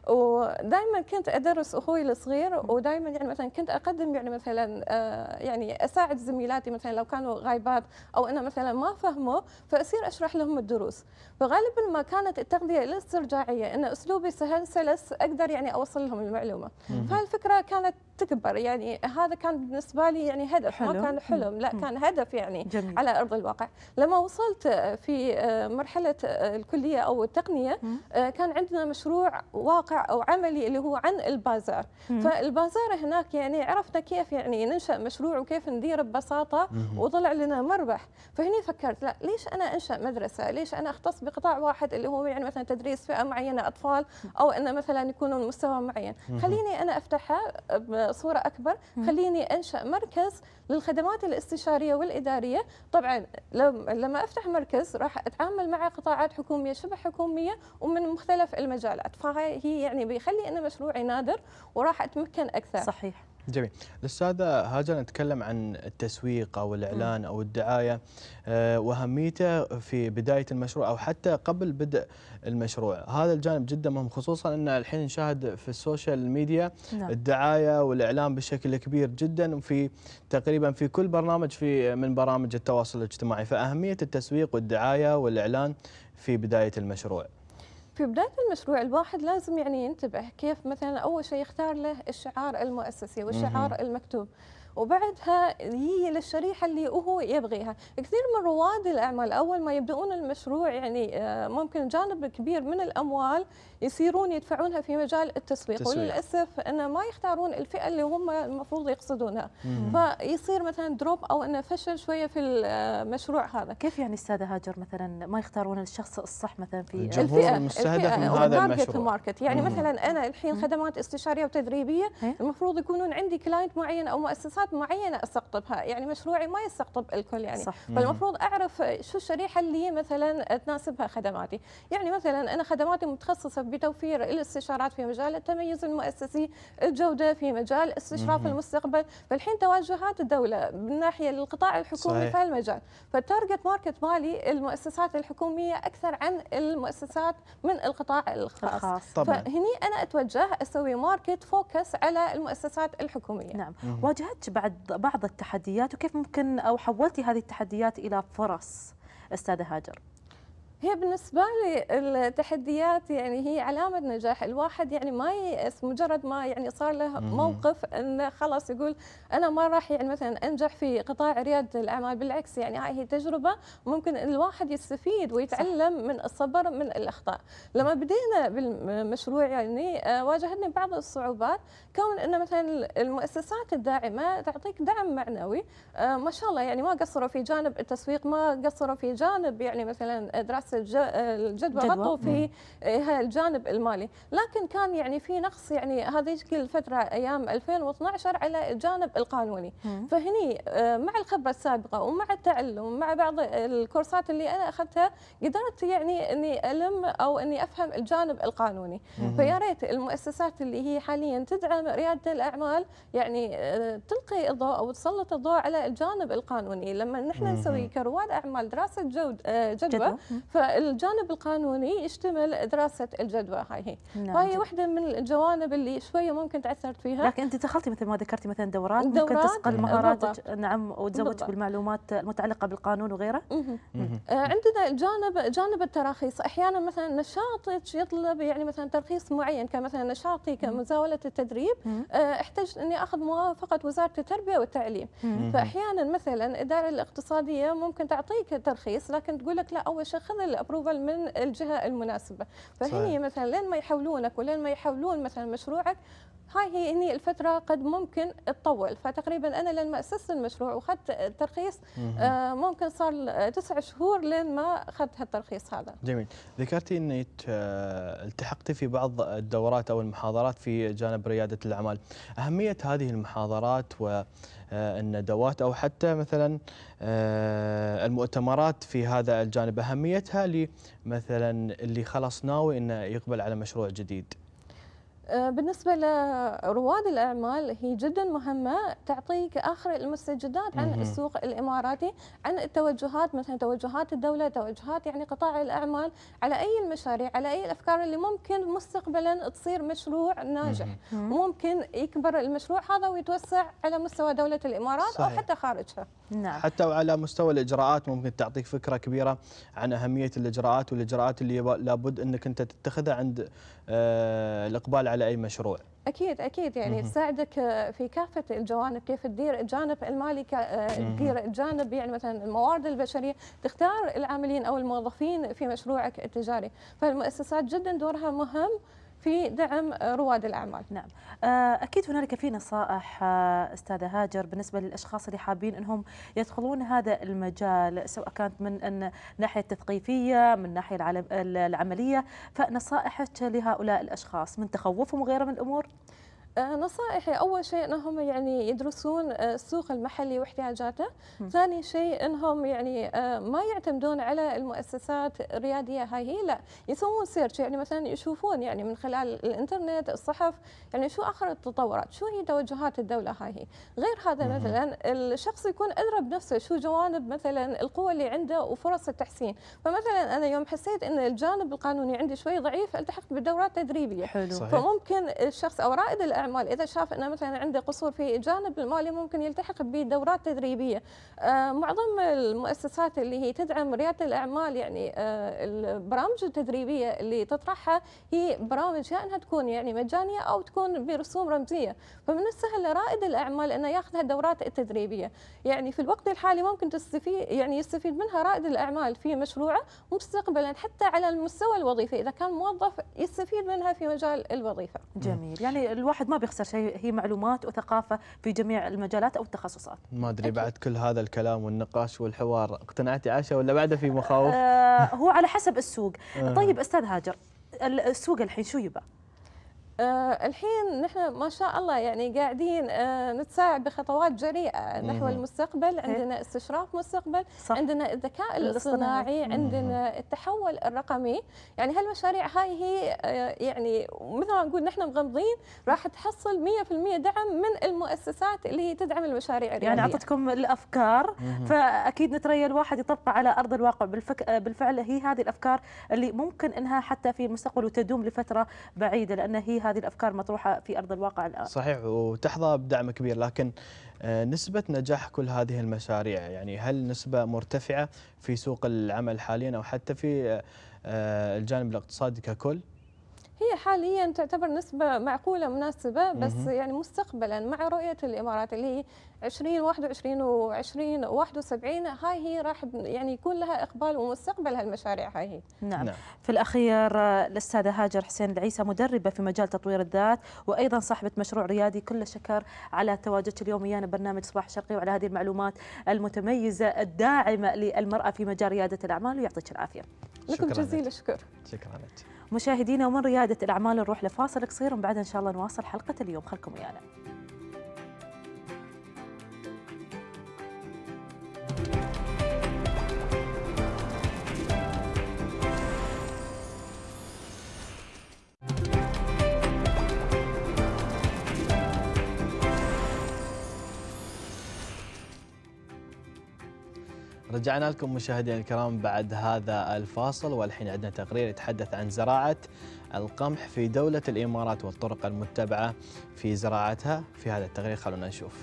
ودائما كنت ادرس اخوي الصغير، ودائما يعني مثلا كنت اقدم يعني مثلا يعني اساعد زميلاتي مثلا لو كانوا غايبات او انا مثلا ما فهموا فاصير اشرح لهم الدروس. فغالبا ما كانت التغذيه الاسترجاعيه ان اسلوبي سهل سلس اقدر يعني اوصل لهم المعلومه. فالفكره كانت تكبر، يعني هذا كان بالنسبه لي يعني هدف، حلو. ما كان حلم، لا كان هدف يعني جميل. على ارض الواقع. لما وصلت في مرحله الكليه او التقنيه كان عندنا مشروع واقع او عملي اللي هو عن البازار. مم. فالبازار هناك يعني عرفنا كيف يعني ننشا مشروع وكيف نديره ببساطه، مم. وطلع لنا مربح. فهني فكرت لا ليش انا انشا مدرسه؟ ليش انا اختص بقطاع واحد اللي هو يعني مثلا تدريس فئه معينه اطفال او ان مثلا يكونون مستوى معين؟ مم. خليني انا افتحها بصوره اكبر، مم. خليني انشا مركز للخدمات الاستشاريه والاداريه. طبعا لما افتح مركز راح اتعامل مع قطاعات حكوميه شبه حكوميه ومن مختلف المجالات، فهي يعني بيخلي ان مشروعي نادر وراح اتمكن اكثر. صحيح. جميل. الأستاذة هاجر، نتكلم عن التسويق أو الإعلان أو الدعاية وأهميته في بداية المشروع أو حتى قبل بدء المشروع. هذا الجانب جدا مهم، خصوصا أن الحين نشاهد في السوشيال ميديا نعم. الدعاية والإعلان بشكل كبير جدا في تقريبا في كل برنامج في من برامج التواصل الاجتماعي، فأهمية التسويق والدعاية والإعلان في بداية المشروع. في بداية المشروع الواحد لازم يعني ينتبه كيف مثلا أول شيء يختار له الشعار المؤسسي والشعار المكتوب، وبعدها يجي للشريحه اللي هو يبغيها. كثير من رواد الاعمال اول ما يبدأون المشروع يعني ممكن جانب كبير من الاموال يصيرون يدفعونها في مجال التسويق, التسويق. وللاسف انه ما يختارون الفئه اللي هم المفروض يقصدونها، فيصير مثلا دروب او انه فشل شويه في المشروع هذا. كيف يعني استاذه هاجر مثلا ما يختارون الشخص الصح مثلا في الفئه المستهدف من هذا المشروع؟ الماركت يعني مم. مثلا انا الحين خدمات استشاريه وتدريبيه المفروض يكونون عندي كلاينت معين او مؤسسات معينه استقطبها، يعني مشروعي ما يستقطب الكل يعني صح. فالمفروض اعرف شو الشريحه اللي مثلا تناسبها خدماتي. يعني مثلا انا خدماتي متخصصه بتوفير الاستشارات في مجال التميز المؤسسي، الجوده في مجال استشراف المستقبل. فالحين توجهات الدوله من ناحيه للقطاع الحكومي في هالمجال، فالتارجت ماركت مالي المؤسسات الحكوميه اكثر عن المؤسسات من القطاع الخاص, الخاص. فهني انا اتوجه اسوي ماركت فوكس على المؤسسات الحكوميه. نعم. واجهت بعد بعض التحديات، وكيف ممكن او حولتي هذه التحديات الى فرص استاذه هاجر؟ هي بالنسبة لي التحديات يعني هي علامة نجاح. الواحد يعني ما ييأس مجرد ما يعني صار له موقف انه خلاص يقول انا ما راح يعني مثلا انجح في قطاع ريادة الاعمال، بالعكس يعني هاي هي تجربة ممكن الواحد يستفيد ويتعلم صح. من الصبر من الاخطاء. لما بدينا بالمشروع يعني واجهتني بعض الصعوبات، كون ان مثلا المؤسسات الداعمة تعطيك دعم معنوي ما شاء الله، يعني ما قصروا في جانب التسويق، ما قصروا في جانب يعني مثلا دراسة الجدوى، غطوا في الجانب المالي، لكن كان يعني في نقص يعني هذه الفتره ايام ألفين واثنعش على الجانب القانوني. مم. فهني مع الخبره السابقه ومع التعلم ومع بعض الكورسات اللي انا اخذتها قدرت يعني اني الم او اني افهم الجانب القانوني. مم. فيا ريت المؤسسات اللي هي حاليا تدعم رياده الاعمال يعني تلقي الضوء او تسلط الضوء على الجانب القانوني. لما نحن نسوي كرواد اعمال دراسه جود جدوى، فالجانب القانوني يشتمل دراسة الجدوى. هاي هي نعم. فهي واحدة من الجوانب اللي شوية ممكن تعثرت فيها. لكن أنت دخلتي مثل ما ذكرتي مثلا دورات, دورات ممكن تسقل مهاراتك نعم وتزودك بالمعلومات المتعلقة بالقانون وغيره. عندنا الجانب جانب التراخيص، أحيانا مثلا نشاطك يطلب يعني مثلا ترخيص معين، كمثلا نشاطي كمزاولة التدريب احتجت أني أخذ موافقة وزارة التربية والتعليم. فأحيانا مثلا الإدارة الاقتصادية ممكن تعطيك ترخيص لكن تقول لك لا أول شيء خذ الابروفل من الجهه المناسبه. فهني مثلا لين ما يحولونك ولين ما يحولون مثلا مشروعك، هاي هي هني الفتره قد ممكن تطول. فتقريبا انا لين ما اسست المشروع واخذت الترخيص آه ممكن صار تسع شهور لين ما اخذت هالترخيص هذا. جميل. ذكرتي انك التحقتي في بعض الدورات او المحاضرات في جانب رياده الاعمال، اهميه هذه المحاضرات والندوات او حتى مثلا المؤتمرات في هذا الجانب، اهميتها لمثلا اللي خلص ناوي انه يقبل على مشروع جديد؟ بالنسبة لرواد الأعمال هي جدا مهمة، تعطيك آخر المستجدات عن السوق الإماراتي، عن التوجهات مثلا توجهات الدولة، توجهات يعني قطاع الأعمال على أي المشاريع، على أي الأفكار اللي ممكن مستقبلا تصير مشروع ناجح، وممكن يكبر المشروع هذا ويتوسع على مستوى دولة الإمارات صحيح. أو حتى خارجها. نعم. حتى على مستوى الإجراءات ممكن تعطيك فكرة كبيرة عن أهمية الإجراءات والإجراءات اللي لابد أنك أنت تتخذها عند آه الإقبال على أي مشروع. أكيد أكيد يعني تساعدك في كافة الجوانب، كيف تدير الجانب المالي، تدير الجانب يعني مثلا الموارد البشرية، تختار العاملين أو الموظفين في مشروعك التجاري. فالمؤسسات جدا دورها مهم في دعم رواد الأعمال. نعم. أكيد هنالك في نصائح أستاذة هاجر بالنسبة للأشخاص اللي حابين أنهم يدخلون هذا المجال، سواء كانت من الناحية التثقيفية من الناحية العملية، فنصائحك لهؤلاء الأشخاص من تخوفهم وغيرها من الأمور؟ آه، نصائحي أول شيء أنهم يعني يدرسون آه، السوق المحلي واحتياجاته. ثاني شيء أنهم يعني آه، ما يعتمدون على المؤسسات الريادية هاي هي، لا يسوون سيرش، يعني مثلا يشوفون يعني من خلال الإنترنت الصحف يعني شو آخر التطورات، شو هي توجهات الدولة هاي هي. غير هذا مهم. مثلا الشخص يكون أدرى بنفسه شو جوانب مثلا القوة اللي عنده وفرص التحسين. فمثلا أنا يوم حسيت أن الجانب القانوني عندي شوي ضعيف التحقت بدورات تدريبية. حلو. صحيح. فممكن الشخص او رائد الاعمال اذا شاف انه مثلا عنده قصور في الجانب المالي ممكن يلتحق بدورات تدريبيه. آه معظم المؤسسات اللي هي تدعم رياده الاعمال يعني آه البرامج التدريبيه اللي تطرحها هي برامج يا انها تكون يعني مجانيه او تكون برسوم رمزيه، فمن السهل لرائد الاعمال انه ياخذ هالدورات التدريبيه. يعني في الوقت الحالي ممكن تستفيد يعني يستفيد منها رائد الاعمال في مشروعه، مستقبلا حتى على المستوى الوظيفي اذا كان موظف يستفيد منها في مجال الوظيفه. جميل، يعني الواحد ما بيخسر شيء، هي معلومات وثقافة في جميع المجالات أو التخصصات. ما ادري بعد كل هذا الكلام والنقاش والحوار اقتنعتي عاشا ولا بعده في مخاوف؟ آه هو على حسب السوق. آه. طيب أستاذ هاجر، السوق الحين شو يبقى؟ آه الحين نحن ما شاء الله يعني قاعدين آه نتسارع بخطوات جريئة نحو مم. المستقبل. عندنا استشراف مستقبل، صح. عندنا الذكاء الاصطناعي. الاصطناعي، عندنا التحول الرقمي. يعني هالمشاريع هاي هي آه يعني مثل ما نقول نحن مغمضين راح تحصل مئة بالمئة دعم من المؤسسات اللي هي تدعم المشاريع الريادية. يعني أعطتكم الأفكار، مهم. فأكيد نتريى الواحد يطبقها على أرض الواقع. بالفك... بالفعل هي هذه الأفكار اللي ممكن أنها حتى في المستقبل وتدوم لفترة بعيدة، لأن هي هذه الأفكار مطروحة في أرض الواقع الآن. صحيح، وتحظى بدعم كبير، لكن آه، نسبة نجاح كل هذه المشاريع يعني هل نسبة مرتفعة في سوق العمل حاليا أو حتى في آه، الجانب الاقتصادي ككل؟ هي حاليا تعتبر نسبة معقولة مناسبة، بس مهم. يعني مستقبلا مع رؤية الإمارات اللي هي عشرين واحد وعشرين وعشرين واحد وسبعين هاي هي راح يعني يكون لها إقبال ومستقبل هالمشاريع هاي هي. نعم. نعم. في الأخير آه، الأستاذة هاجر حسين العيسى، مدربة في مجال تطوير الذات وأيضا صاحبة مشروع ريادي، كل الشكر على تواجدك اليوم ويانا برنامج صباح الشرقي وعلى هذه المعلومات المتميزة الداعمة للمرأة في مجال ريادة الأعمال، ويعطيك العافية. لكم شكراً جزيل لك. الشكر. شكرا لك. مشاهدينا، ومن ريادة الأعمال نروح لفاصل قصير ومن بعدها إن شاء الله نواصل حلقة اليوم، خلكم ويانا. رجعنا لكم مشاهدينا الكرام بعد هذا الفاصل، والحين عندنا تقرير يتحدث عن زراعة القمح في دولة الإمارات والطرق المتبعة في زراعتها. في هذا التقرير خلونا نشوف.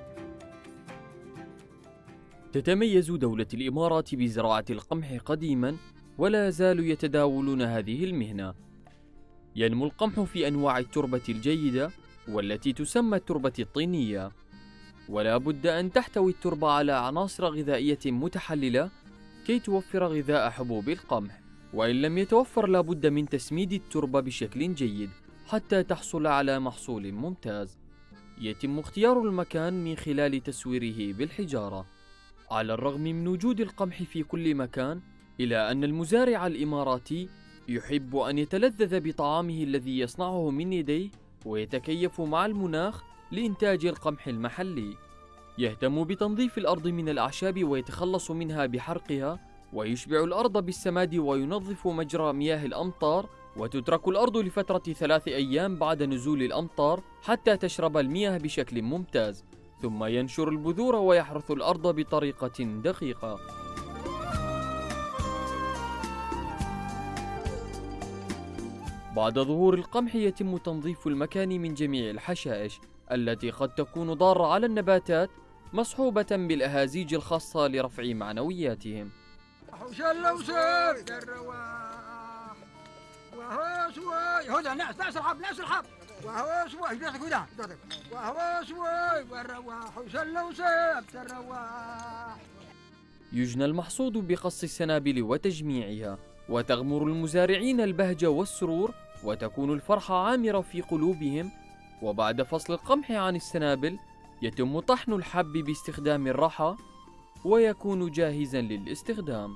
تتميز دولة الإمارات بزراعة القمح قديما، ولا زالوا يتداولون هذه المهنة. ينمو القمح في أنواع التربة الجيدة والتي تسمى التربة الطينية، ولا بد أن تحتوي التربة على عناصر غذائية متحللة كي توفر غذاء حبوب القمح، وإن لم يتوفر لا بد من تسميد التربة بشكل جيد حتى تحصل على محصول ممتاز. يتم اختيار المكان من خلال تسويره بالحجارة. على الرغم من وجود القمح في كل مكان، إلا أن المزارع الإماراتي يحب أن يتلذذ بطعامه الذي يصنعه من يديه ويتكيف مع المناخ لإنتاج القمح المحلي. يهتم بتنظيف الأرض من الأعشاب ويتخلص منها بحرقها، ويشبع الأرض بالسماد وينظف مجرى مياه الأمطار، وتترك الأرض لفترة ثلاث أيام بعد نزول الأمطار حتى تشرب المياه بشكل ممتاز، ثم ينشر البذور ويحرث الأرض بطريقة دقيقة. بعد ظهور القمح يتم تنظيف المكان من جميع الحشائش التي قد تكون ضارة على النباتات، مصحوبة بالأهازيج الخاصة لرفع معنوياتهم. يجنى المحصود بقص السنابل وتجميعها، وتغمر المزارعين البهجة والسرور، وتكون الفرحة عامرة في قلوبهم. وبعد فصل القمح عن السنابل يتم طحن الحب باستخدام الرحى، ويكون جاهزا للاستخدام.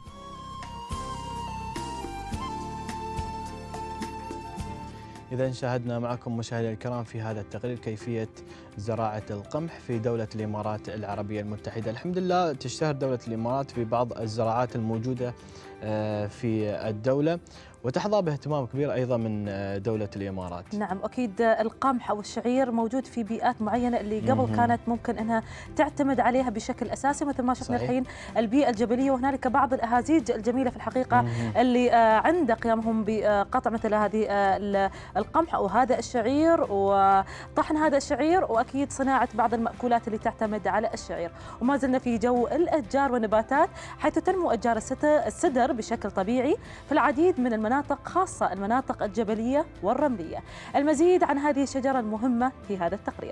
إذا شاهدنا معكم مشاهدينا الكرام في هذا التقرير كيفية زراعة القمح في دولة الإمارات العربية المتحدة. الحمد لله تشتهر دولة الإمارات ببعض الزراعات الموجودة في الدولة وتحظى باهتمام كبير أيضا من دولة الإمارات. نعم أكيد القمح أو الشعير موجود في بيئات معينة اللي قبل مم. كانت ممكن أنها تعتمد عليها بشكل أساسي مثل ما شفنا الحين البيئة الجبلية، وهنالك بعض الأهازيج الجميلة في الحقيقة مم. اللي عند قيامهم بقطع مثل هذه القمح أو هذا الشعير وطحن هذا الشعير وأكيد صناعة بعض المأكولات اللي تعتمد على الشعير. وما زلنا في جو الأشجار والنباتات حيث تنمو أشجار السدر بشكل طبيعي في العديد من المناطق خاصة المناطق الجبلية والرملية. المزيد عن هذه الشجرة المهمة في هذا التقرير.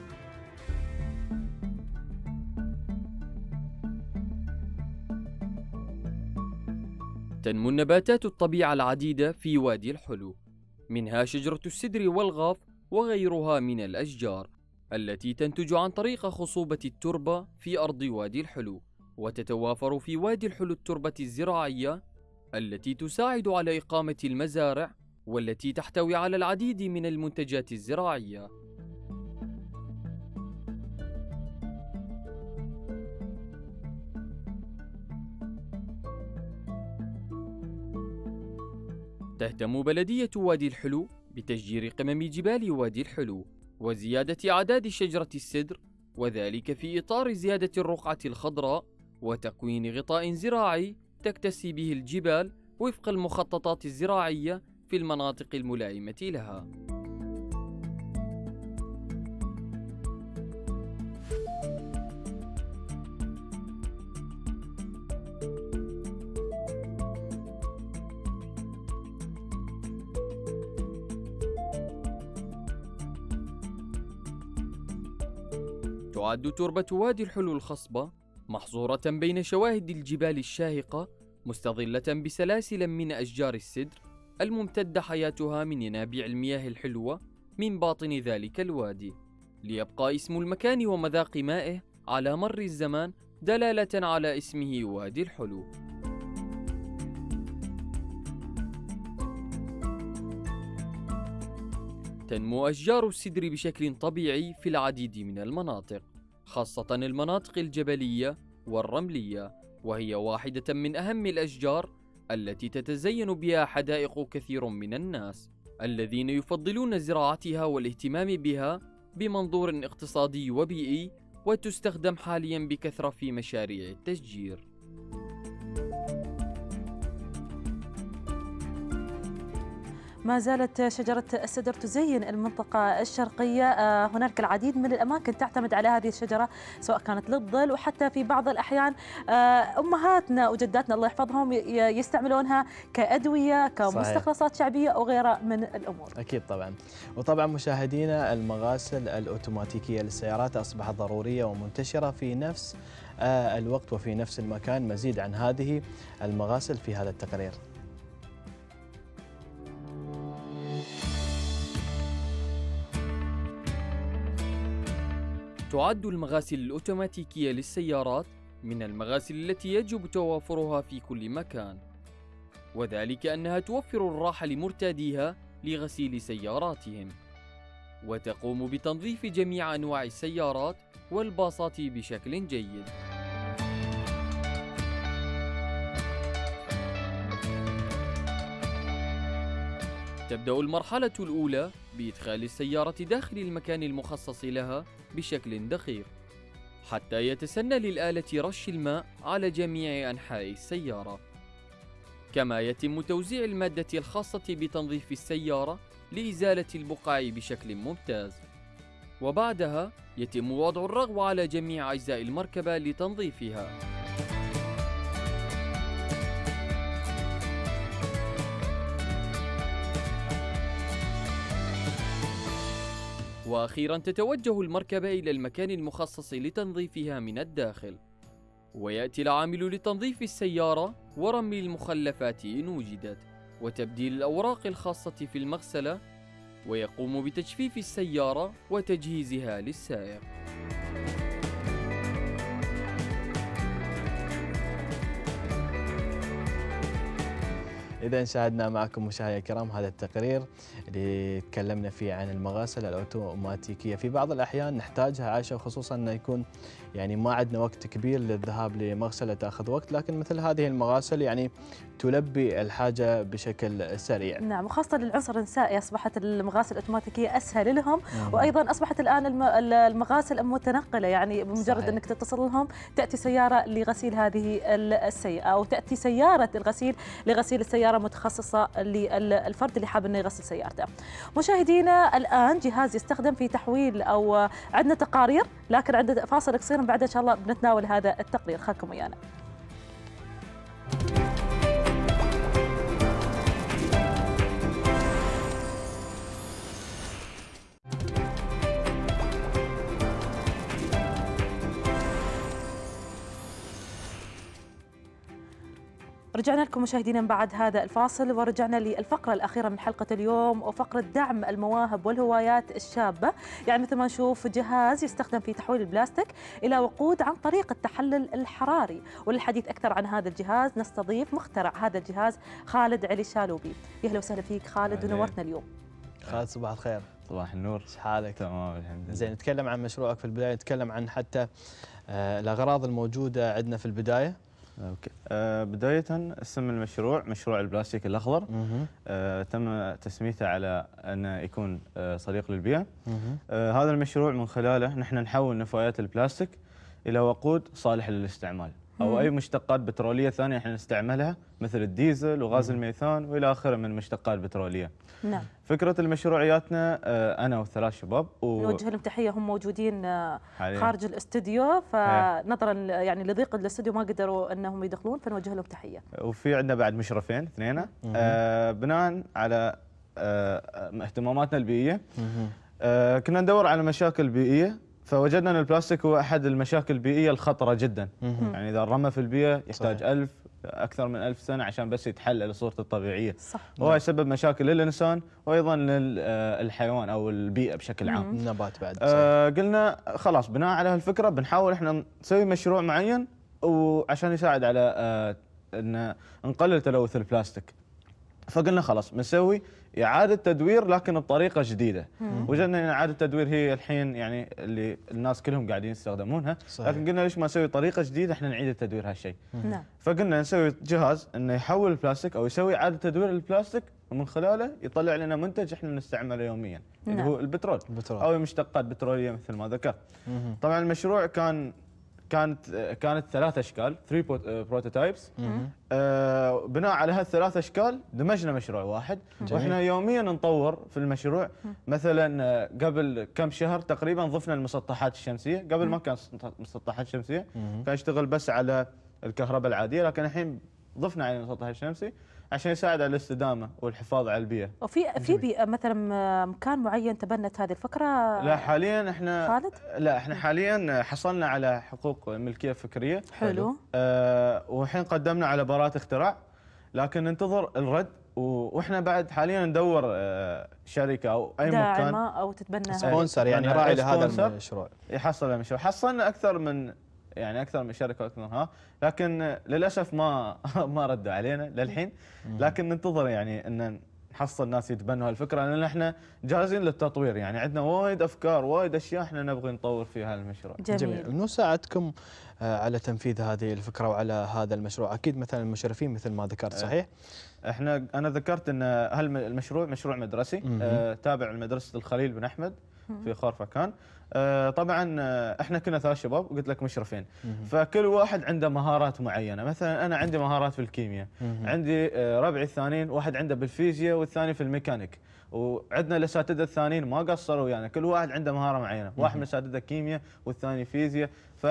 تنمو النباتات الطبيعة العديدة في وادي الحلو، منها شجرة السدر والغاف وغيرها من الأشجار التي تنتج عن طريق خصوبة التربة في أرض وادي الحلو، وتتوافر في وادي الحلو التربة الزراعية التي تساعد على إقامة المزارع والتي تحتوي على العديد من المنتجات الزراعية. تهتم بلدية وادي الحلو بتشجير قمم جبال وادي الحلو وزيادة أعداد شجرة السدر، وذلك في إطار زيادة الرقعة الخضراء وتكوين غطاء زراعي تكتسي به الجبال وفق المخططات الزراعية في المناطق الملائمة لها. تعد تربة وادي الحلو الخصبة محصورة بين شواهد الجبال الشاهقة مستظلة بسلاسل من أشجار السدر الممتدة حياتها من ينابيع المياه الحلوة من باطن ذلك الوادي، ليبقى اسم المكان ومذاق مائه على مر الزمان دلالة على اسمه وادي الحلو. تنمو أشجار السدر بشكل طبيعي في العديد من المناطق، خاصة المناطق الجبلية والرملية، وهي واحدة من أهم الأشجار التي تتزين بها حدائق كثير من الناس الذين يفضلون زراعتها والاهتمام بها بمنظور اقتصادي وبيئي، وتستخدم حاليا بكثرة في مشاريع التشجير. ما زالت شجرة السدر تزين المنطقة الشرقية، هناك العديد من الأماكن تعتمد على هذه الشجرة سواء كانت للظل، وحتى في بعض الأحيان أمهاتنا وجداتنا الله يحفظهم يستعملونها كأدوية كمستخلصات شعبية أو غيرها من الأمور. أكيد طبعا. وطبعا مشاهدينا المغاسل الأوتوماتيكية للسيارات أصبحت ضرورية ومنتشرة في نفس الوقت وفي نفس المكان. مزيد عن هذه المغاسل في هذا التقرير. تعد المغاسل الأوتوماتيكية للسيارات من المغاسل التي يجب توافرها في كل مكان، وذلك أنها توفر الراحة لمرتاديها لغسيل سياراتهم، وتقوم بتنظيف جميع أنواع السيارات والباصات بشكل جيد. تبدأ المرحلة الأولى بإدخال السيارة داخل المكان المخصص لها بشكل دقيق، حتى يتسنى للآلة رش الماء على جميع أنحاء السيارة. كما يتم توزيع المادة الخاصة بتنظيف السيارة لإزالة البقع بشكل ممتاز، وبعدها يتم وضع الرغوة على جميع أجزاء المركبة لتنظيفها. وأخيرا تتوجه المركبة إلى المكان المخصص لتنظيفها من الداخل، ويأتي العامل لتنظيف السيارة ورمي المخلفات إن وجدت، وتبديل الأوراق الخاصة في المغسلة، ويقوم بتجفيف السيارة وتجهيزها للسائق. إذا شاهدنا معكم مشاهدينا الكرام هذا التقرير اللي تكلمنا فيه عن المغاسل الأوتوماتيكية. في بعض الأحيان نحتاجها عائشة، وخصوصا أنه يكون يعني ما عندنا وقت كبير للذهاب لمغسلة تأخذ وقت، لكن مثل هذه المغاسل يعني تلبي الحاجة بشكل سريع. نعم، وخاصة للعنصر النسائي أصبحت المغاسل الأوتوماتيكية أسهل لهم، وأيضا أصبحت الآن المغاسل متنقلة، يعني بمجرد صحيح. أنك تتصل لهم تأتي سيارة لغسيل هذه السيارة، أو تأتي سيارة الغسيل لغسيل السيارة متخصصة للفرد اللي حاب أنه يغسل سيارته. مشاهدينا الآن جهاز يستخدم في تحويل، أو عندنا تقارير لكن عندنا فاصل قصير، بعد إن شاء الله بنتناول هذا التقرير، خلكم ويانا. رجعنا لكم مشاهدينا بعد هذا الفاصل، ورجعنا للفقرة الأخيرة من حلقة اليوم، وفقرة دعم المواهب والهوايات الشابة. يعني مثل ما نشوف جهاز يستخدم في تحويل البلاستيك إلى وقود عن طريق التحلل الحراري. وللحديث أكثر عن هذا الجهاز نستضيف مخترع هذا الجهاز خالد علي الشالوبي. يا أهلا وسهلا فيك خالد، ونورتنا اليوم. خالد صباح الخير. صباح النور. ايش حالك؟ تمام الحمد لله. زين، نتكلم عن مشروعك في البداية، نتكلم عن حتى آه الأغراض الموجودة عندنا في البداية. اوكي. أه بداية اسم المشروع مشروع البلاستيك الأخضر. أه تم تسميته على أنه يكون أه صديق للبيئة. أه هذا المشروع من خلاله نحن نحول نفايات البلاستيك إلى وقود صالح للاستعمال، أو أي مشتقات بترولية ثانية احنا نستعملها مثل الديزل وغاز الميثان وإلى آخره من مشتقات بترولية. نعم. فكرة المشروعياتنا أه أنا وثلاث شباب و... نوجه لهم تحية، هم موجودين خارج الاستوديو، فنظرا يعني لضيق الاستوديو ما قدروا انهم يدخلون، فنوجه لهم تحية. وفي عندنا بعد مشرفين اثنين آه بناء على آه اهتماماتنا البيئية. آه كنا ندور على مشاكل بيئية، فوجدنا أن البلاستيك هو أحد المشاكل البيئية الخطرة جدا. يعني إذا رمى في البيئة يحتاج صحيح. ألف أكثر من ألف سنة عشان بس يتحلل لصورته الطبيعية. صح. وهو يسبب مشاكل للإنسان وأيضا للحيوان أو البيئة بشكل عام. النبات بعد. آه قلنا خلاص بناء على هالفكرة بنحاول إحنا نسوي مشروع معين وعشان يساعد على آه أن نقلل تلوث البلاستيك. فقلنا خلاص بنسوي إعادة تدوير لكن بطريقة جديدة. وجدنا أن إعادة التدوير هي الحين يعني اللي الناس كلهم قاعدين يستخدمونها. صحيح. لكن قلنا ليش ما نسوي طريقة جديدة احنا نعيد التدوير هالشيء. نعم. فقلنا نسوي جهاز انه يحول البلاستيك او يسوي إعادة تدوير البلاستيك، ومن خلاله يطلع لنا منتج احنا نستعمله يوميا. نعم. اللي هو البترول. البترول او مشتقات بترولية مثل ما ذكرت. طبعا المشروع كان كانت كانت ثلاث اشكال، ثري بروتوتايبس. آه بناء على هالثلاث اشكال دمجنا مشروع واحد. جميل. واحنا يوميا نطور في المشروع. مثلا قبل كم شهر تقريبا ضفنا المسطحات الشمسيه، قبل ما كان مسطحات شمسيه، كان يشتغل بس على الكهرباء العاديه، لكن الحين ضفنا على المسطح الشمسي عشان يساعد على الاستدامه والحفاظ على البيئه. وفي في بيئه مثلا مكان معين تبنت هذه الفكره؟ لا حاليا احنا خالد؟ لا احنا حاليا حصلنا على حقوق ملكيه فكريه. حلو. آه والحين قدمنا على براءه اختراع، لكن ننتظر الرد، واحنا بعد حاليا ندور آه شركه او اي داعمة مكان او تتبنى سبونسر يعني راعي لهذا المشروع يحصل المشروع. حصلنا اكثر من يعني اكثر من شركه واكثر ها، لكن للاسف ما ما ردوا علينا للحين. لكن ننتظر يعني ان نحصل ناس يتبنوا هالفكره، لان احنا جاهزين للتطوير. يعني عندنا وايد افكار وايد اشياء احنا نبغي نطور فيها المشروع. جميل. جميل. منو ساعدكم على تنفيذ هذه الفكره وعلى هذا المشروع؟ اكيد مثلا المشرفين مثل ما ذكرت، صحيح؟ احنا انا ذكرت ان هالمشروع مشروع مدرسي آه تابع لمدرسه الخليل بن احمد في خورفكان. آه طبعا احنا كنا ثلاث شباب وقلت لك مشرفين، فكل واحد عنده مهارات معينه. مثلا انا عندي مهارات في الكيمياء، عندي آه ربعي الثانيين واحد عنده بالفيزياء والثاني في الميكانيك، وعندنا الاساتذه الثانيين ما قصروا يعني كل واحد عنده مهاره معينه. واحد من الاساتذه كيمياء والثاني فيزياء. ف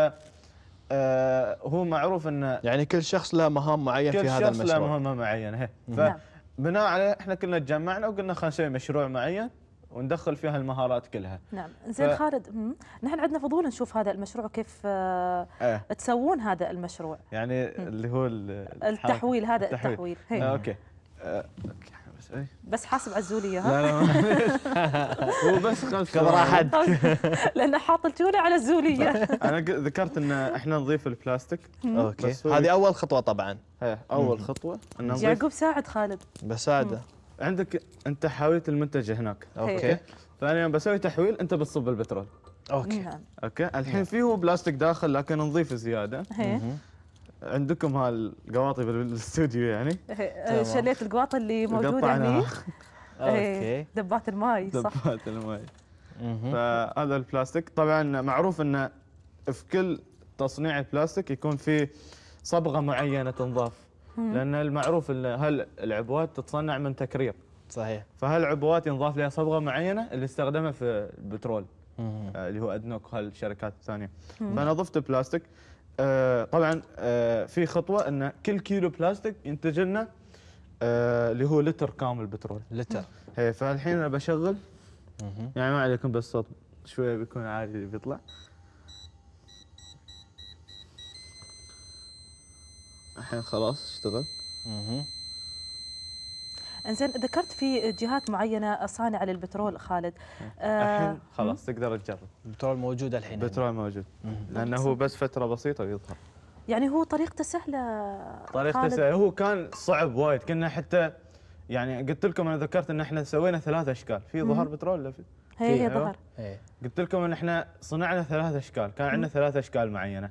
آه هو معروف انه يعني كل شخص له مهام معين في هذا المشروع. كل شخص له مهمه معينه. فبناء عليه احنا كلنا تجمعنا وقلنا خلينا نسوي مشروع معين وندخل فيها المهارات كلها. نعم. زين ف... خالد، نحن عندنا فضول نشوف هذا المشروع كيف آه اه. تسوون هذا المشروع. يعني مم. اللي هو التحويل، هذا التحويل, التحويل. آه اوكي. آه بس اي بس حاسب عزوليه ها؟ لا لا معليش. هو بس خمس كبر احد. لانه حاط الجوله على الزوليه. انا ق- ذكرت ان احنا نضيف البلاستيك. اوكي بس هو- هذه اول خطوه طبعا. هي اول خطوه ان نضيف. يعقوب ساعد خالد. بساعده. عندك انت حاويه المنتج هناك، اوكي فانا يوم بسوي تحويل انت بتصب البترول. اوكي نعم. اوكي الحين فيه بلاستيك داخل لكن نضيف زياده. هي. عندكم هالقواطي بالاستوديو يعني هي. شليت القواطه اللي موجوده قطعناها. هني. اوكي هي. دبات الماي صح. دبات الماء. مهم. فهذا البلاستيك طبعا معروف انه في كل تصنيع البلاستيك يكون في صبغه معينه تنضاف، لان المعروف ان هالعبوات تتصنع من تكرير، صحيح. فهالعبوات ينضاف لها صبغه معينه اللي استخدمها في البترول مهم. آه، اللي هو ادنوك وهالشركات الثانيه. فانا ضفت بلاستيك. آه، طبعا آه، في خطوه ان كل كيلو بلاستيك ينتج لنا آه، اللي هو لتر كامل بترول. لتر. هي فالحين انا بشغل مهم. يعني ما عليكم بس صوت شويه بيكون عالي بيطلع. الحين خلاص اشتغل. مهم. انزين ذكرت في جهات معينه صانعه للبترول خالد. الحين خلاص تقدر تجرب. البترول موجود الحين. البترول موجود مهم. لانه هو بس فتره بسيطه ويظهر. يعني هو طريقته سهله طريقته خالد؟ سهله، هو كان صعب وايد، كنا حتى يعني قلت لكم انا ذكرت ان احنا سوينا ثلاث اشكال، في ظهر بترول ولا في؟ هي هي أيوه. ظهر. ايه. قلت لكم ان احنا صنعنا ثلاث اشكال، كان عندنا ثلاث اشكال معينه.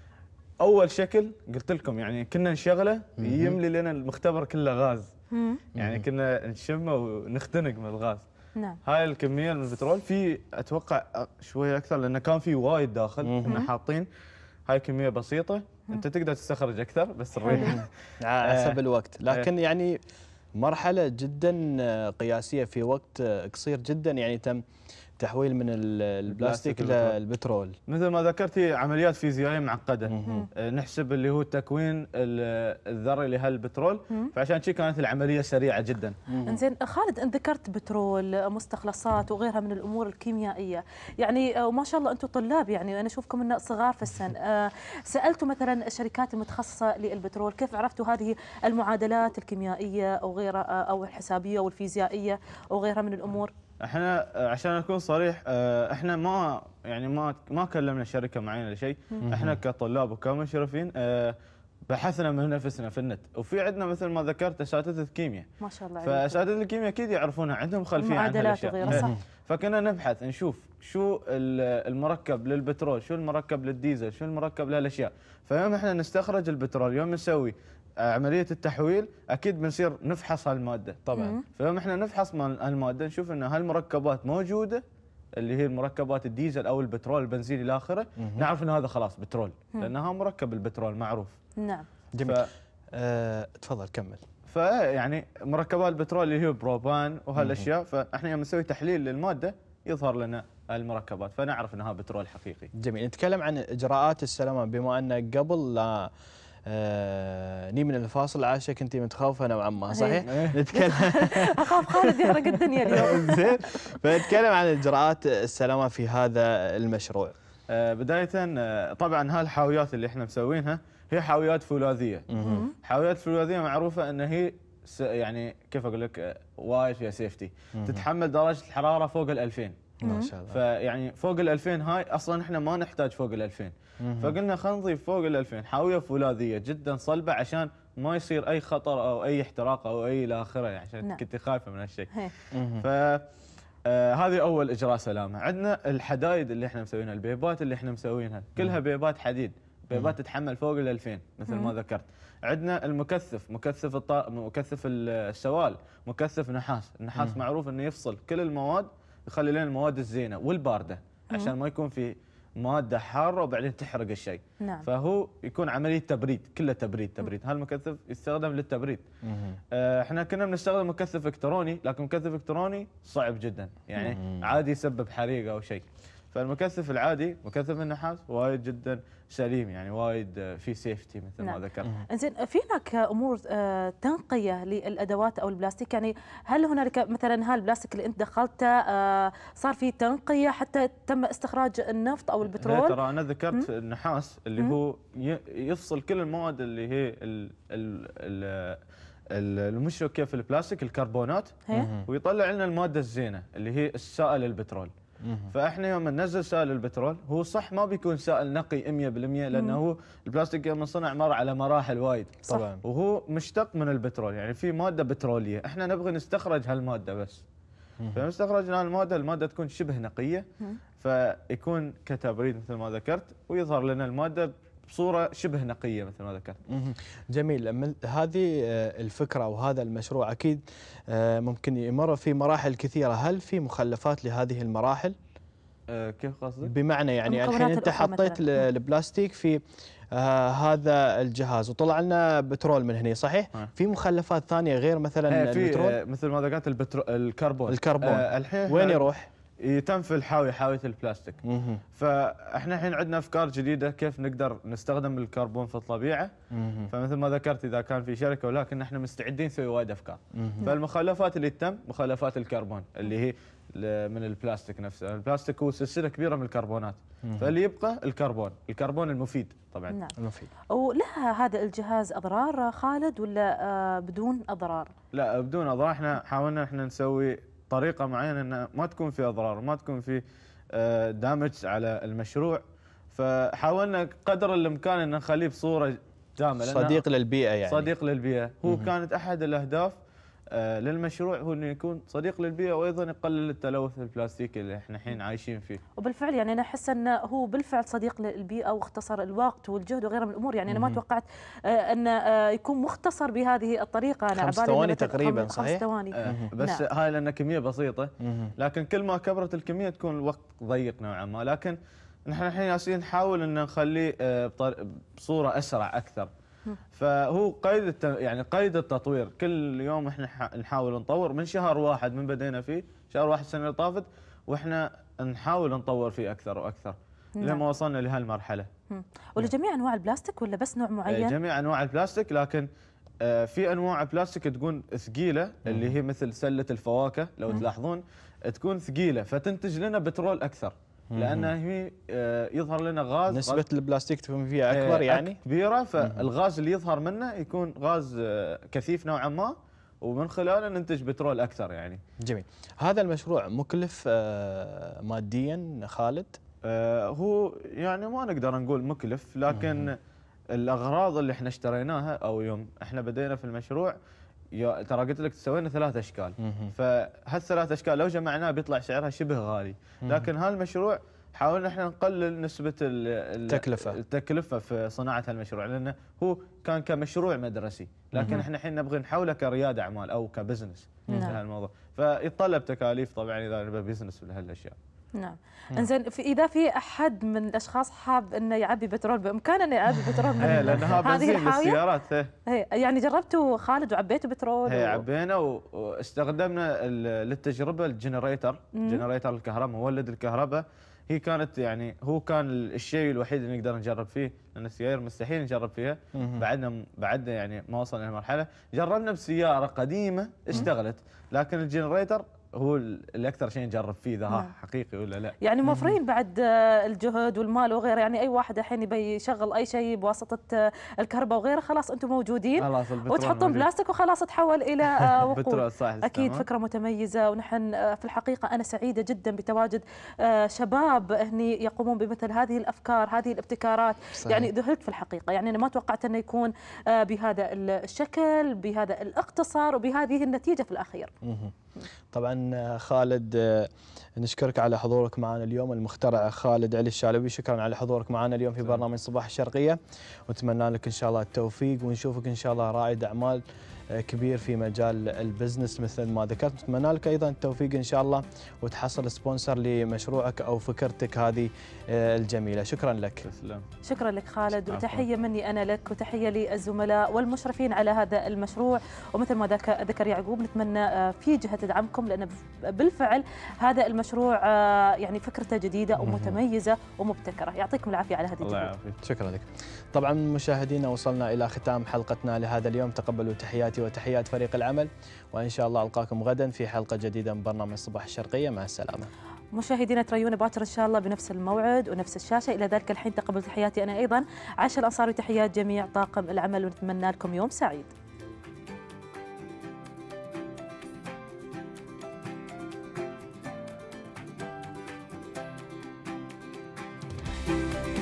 اول شكل قلت لكم يعني كنا نشغله يملي لنا المختبر كله غاز، مم. يعني كنا نشمه ونختنق من الغاز. نعم. هاي الكميه من البترول في اتوقع شويه اكثر لانه كان في وايد داخل، مم. كنا حاطين هاي كميه بسيطه، انت تقدر تستخرج اكثر بس الريحه على حسب الوقت، لكن يعني مرحله جدا قياسيه في وقت قصير جدا، يعني تم تحويل من ال- البلاستيك البلاستيك للبترول. مثل ما ذكرت هي عمليات فيزيائيه معقده. مهم. آه، نحسب اللي هو تكوين ال- الذري لهالبترول، مم. فعشان شي كانت العمليه سريعه جدا. انزين خالد انت ذكرت بترول مستخلصات وغيرها من الامور الكيميائيه، يعني آه، وما شاء الله انتم طلاب، يعني انا اشوفكم إن صغار في السن. آه، سالتوا مثلا الشركات المتخصصه للبترول كيف عرفتوا هذه المعادلات الكيميائيه او غيرها آه، او الحسابيه والفيزيائيه او غيرها من الامور؟ احنا آه، عشان اكون صريح آه، احنا ما يعني ما ما كلمنا شركه معينه لشيء، احنا كطلاب وكمشرفين آه، بحثنا من نفسنا في النت، وفي عندنا مثل ما ذكرت اساتذه كيمياء، ما شاء الله عليكم. فاساتذه الكيمياء اكيد يعرفونها، عندهم خلفيه عن المعادلات هالاشياء. وغيرها، صح. إيه. فكنا نبحث نشوف شو ال- المركب للبترول، شو المركب للديزل، شو المركب لهالاشياء، فيوم احنا نستخرج البترول يوم نسوي آه، عمليه التحويل اكيد بنصير نفحص هالماده. طبعا. فيوم احنا نفحص مال الماده نشوف ان هالمركبات موجوده اللي هي المركبات الديزل او البترول البنزين الى اخره، نعرف ان هذا خلاص بترول لانها مركب البترول معروف. نعم. جميل. ف... آه، تفضل كمل. فيعني مركبات البترول اللي هي بروبان وهالاشياء، فاحنا يوم نسوي تحليل للماده يظهر لنا المركبات فنعرف انها بترول حقيقي. جميل. نتكلم عن اجراءات السلامه، بما ان قبل لا آه ني من الفاصل عاشه كنت متخوفه نوعا ما، صحيح؟ نتكلم اخاف خالد يحرق الدنيا اليوم. زين، فنتكلم عن اجراءات السلامه في هذا المشروع. آه بدايه آه طبعا هالحاويات اللي احنا مسوينها هي حاويات فولاذيه. حاويات فولاذيه معروفه ان هي س- يعني كيف اقول لك آه، وايد فيها سيفتي، تتحمل درجه الحراره فوق ال ألفين. ما شاء الله. فيعني فوق ال ألفين هاي اصلا احنا ما نحتاج فوق ال ألفين، فقلنا خلينا نضيف فوق ال ألفين حاويه فولاذيه جدا صلبه عشان ما يصير اي خطر او اي احتراق او اي الى اخره، يعني عشان نعم. كنت خايفه من هالشيء. هي. ف آه هذه اول اجراء سلامه. عندنا الحدايد اللي احنا مسوينها، البيبات اللي احنا مسوينها كلها بيبات حديد، بيبات تتحمل فوق ال ألفين مثل ما ذكرت. عندنا المكثف، مكثف الط... مكثف السوال، مكثف نحاس، النحاس معروف انه يفصل كل المواد، يخلي لنا المواد الزينه والبارده عشان ما يكون في ماده حاره وبعدين تحرق الشيء. نعم. فهو يكون عمليه تبريد، كله تبريد تبريد. هالمكثف يستخدم للتبريد. آه، احنا كنا بنستخدم مكثف الكتروني، لكن مكثف الكتروني صعب جدا، يعني عادي يسبب حريقه او شيء. فالمكثف العادي مكثف النحاس وايد جدا سليم، يعني وايد آه، في سيفتي مثل نعم. ما ذكرت. انزين في هناك امور آه، تنقيه للادوات او البلاستيك، يعني هل هنالك مثلا هالبلاستيك اللي انت دخلته آه، صار في تنقيه حتى تم استخراج النفط او هي البترول؟ ترى انا ذكرت النحاس اللي هو ي- يفصل كل المواد اللي هي ال ال ال المشرك كيف البلاستيك الكربونات، هي؟ ويطلع لنا الماده الزينه اللي هي السائل البترول. فاحنا يوم ننزل سائل البترول هو صح ما بيكون سائل نقي مية بالمية، لانه هو البلاستيك يوم صنع مر على مراحل وايد طبعا، وهو مشتق من البترول، يعني في ماده بتروليه، احنا نبغى نستخرج هالماده بس. فنستخرج الماده، الماده تكون شبه نقيه، فيكون كتبريد مثل ما ذكرت، ويظهر لنا الماده بصوره شبه نقيه مثل ما ذكرت. جميل. هذه الفكره وهذا المشروع اكيد ممكن يمر في مراحل كثيره، هل في مخلفات لهذه المراحل؟ كيف قصدك؟ بمعنى يعني الحين انت حطيت البلاستيك في آه هذا الجهاز وطلع لنا بترول من هنا، صحيح؟ آه. في مخلفات ثانيه غير مثلا في البترول؟ آه مثل ما ذكرت البترول الكربون. الكربون آه الحين وين يروح؟ يتم في الحاويه، حاويه البلاستيك. مه. فاحنا الحين عندنا افكار جديده كيف نقدر نستخدم الكربون في الطبيعه. مه. فمثل ما ذكرت اذا كان في شركه ولكن احنا مستعدين نسوي وايد افكار. مه. فالمخلفات اللي تتم مخلفات الكربون اللي هي من البلاستيك نفسه، البلاستيك هو سلسله كبيره من الكربونات. مه. فاللي يبقى الكربون، الكربون المفيد طبعا. نعم. المفيد. ولها هذا الجهاز اضرار خالد ولا بدون اضرار؟ لا بدون اضرار، احنا حاولنا احنا نسوي طريقه معينه ان ما تكون في اضرار وما تكون في دامج على المشروع، فحاولنا قدر الامكان ان نخليه بصوره جامله صديق للبيئه يعني. صديق للبيئه، هو مم. كانت احد الاهداف للمشروع هو انه يكون صديق للبيئه وايضا يقلل التلوث البلاستيكي اللي احنا الحين عايشين فيه. وبالفعل يعني انا احس انه هو بالفعل صديق للبيئه واختصر الوقت والجهد وغيرها من الامور، يعني انا ما توقعت انه يكون مختصر بهذه الطريقه. انا خمس ثواني تقريبا، صحيح؟ خمس ثواني آه بس نعم. هاي لان كميه بسيطه، لكن كل ما كبرت الكميه تكون الوقت ضيق نوعا ما، لكن نحن الحين ياسين نحاول ان نخليه بصوره اسرع اكثر. فهو قيد الت... يعني قيد التطوير، كل يوم احنا نحاول نطور. من شهر واحد من بدينا فيه، شهر واحد السنه اللي طافت، واحنا نحاول نطور فيه اكثر واكثر لما وصلنا لهالمرحله. ولجميع انواع البلاستيك ولا بس نوع معين؟ جميع انواع البلاستيك، لكن في انواع بلاستيك تكون ثقيله اللي هي مثل سله الفواكه لو تلاحظون تكون ثقيله فتنتج لنا بترول اكثر، لان هي يظهر لنا غاز، نسبه غاز البلاستيك تكون فيها اكبر يعني كبيره، فالغاز اللي يظهر منه يكون غاز كثيف نوعا ما، ومن خلاله ننتج بترول اكثر يعني. جميل. هذا المشروع مكلف ماديا خالد؟ هو يعني ما نقدر نقول مكلف، لكن الاغراض اللي احنا اشتريناها او يوم احنا بدينا في المشروع ترى قلت لك سوينا ثلاث اشكال، فهالثلاث اشكال لو جمعناها بيطلع سعرها شبه غالي، لكن هالمشروع حاولنا احنا نقلل نسبه التكلفه التكلفه في صناعه هالمشروع، لانه هو كان كمشروع مدرسي، لكن احنا الحين نبغى نحوله كرياده اعمال او كبزنس في هالموضوع، فيتطلب تكاليف طبعا اذا نبغى بزنس بهالاشياء. نعم. انزين اذا في احد من الاشخاص حاب انه يعبي بترول، بامكانه انه يعبي بترول من ايه لانها بنزين للسيارات. ايه يعني جربتوا خالد وعبيتوا بترول؟ ايه و... عبينا واستخدمنا للتجربه الجنريتر، جنريتر الكهرباء، مولد الكهرباء. هي كانت يعني هو كان الشيء الوحيد اللي نقدر نجرب فيه، لان السيارة مستحيل نجرب فيها. بعدنا بعدنا يعني ما وصلنا للمرحله، جربنا بسياره قديمه اشتغلت، لكن الجنريتر هو اللي اكثر شيء نجرب فيه اذا ها حقيقي ولا لا. يعني موفرين بعد الجهد والمال وغيره، يعني اي واحد الحين يبي يشغل اي شيء بواسطه الكهرباء وغيره خلاص انتم موجودين وتحطون بلاستيك وخلاص تحول الى وقود. اكيد فكره متميزه، ونحن في الحقيقه انا سعيده جدا بتواجد شباب هني يقومون بمثل هذه الافكار، هذه الابتكارات. صحيح. يعني ذهلت في الحقيقه، يعني انا ما توقعت انه يكون بهذا الشكل، بهذا الاختصار وبهذه النتيجه في الاخير. طبعا خالد نشكرك على حضورك معنا اليوم، المخترع خالد علي الشالبي، شكرا على حضورك معنا اليوم في برنامج صباح الشرقية، ونتمنى لك ان شاء الله التوفيق، ونشوفك ان شاء الله رائد اعمال كبير في مجال البزنس مثل ما ذكرت. نتمنى لك ايضا التوفيق ان شاء الله، وتحصل سبونسر لمشروعك او فكرتك هذه الجميله. شكرا لك. تسلم. شكرا لك خالد، وتحيه مني انا لك، وتحيه للزملاء والمشرفين على هذا المشروع. ومثل ما ذكر يعقوب نتمنى في جهه تدعمكم، لان بالفعل هذا المشروع يعني فكرته جديده ومتميزه ومبتكره. يعطيكم العافيه على هذه الجهود. شكرا لك. طبعا مشاهدينا وصلنا الى ختام حلقتنا لهذا اليوم، تقبلوا تحياتي وتحيات فريق العمل، وإن شاء الله ألقاكم غدا في حلقة جديدة من برنامج صباح الشرقية. مع السلامة. مشاهدينا تريونا باكر إن شاء الله بنفس الموعد ونفس الشاشة. إلى ذلك الحين تقبل تحياتي أنا أيضا عائشة الأنصاري، وتحيات جميع طاقم العمل، ونتمنى لكم يوم سعيد. اليوم.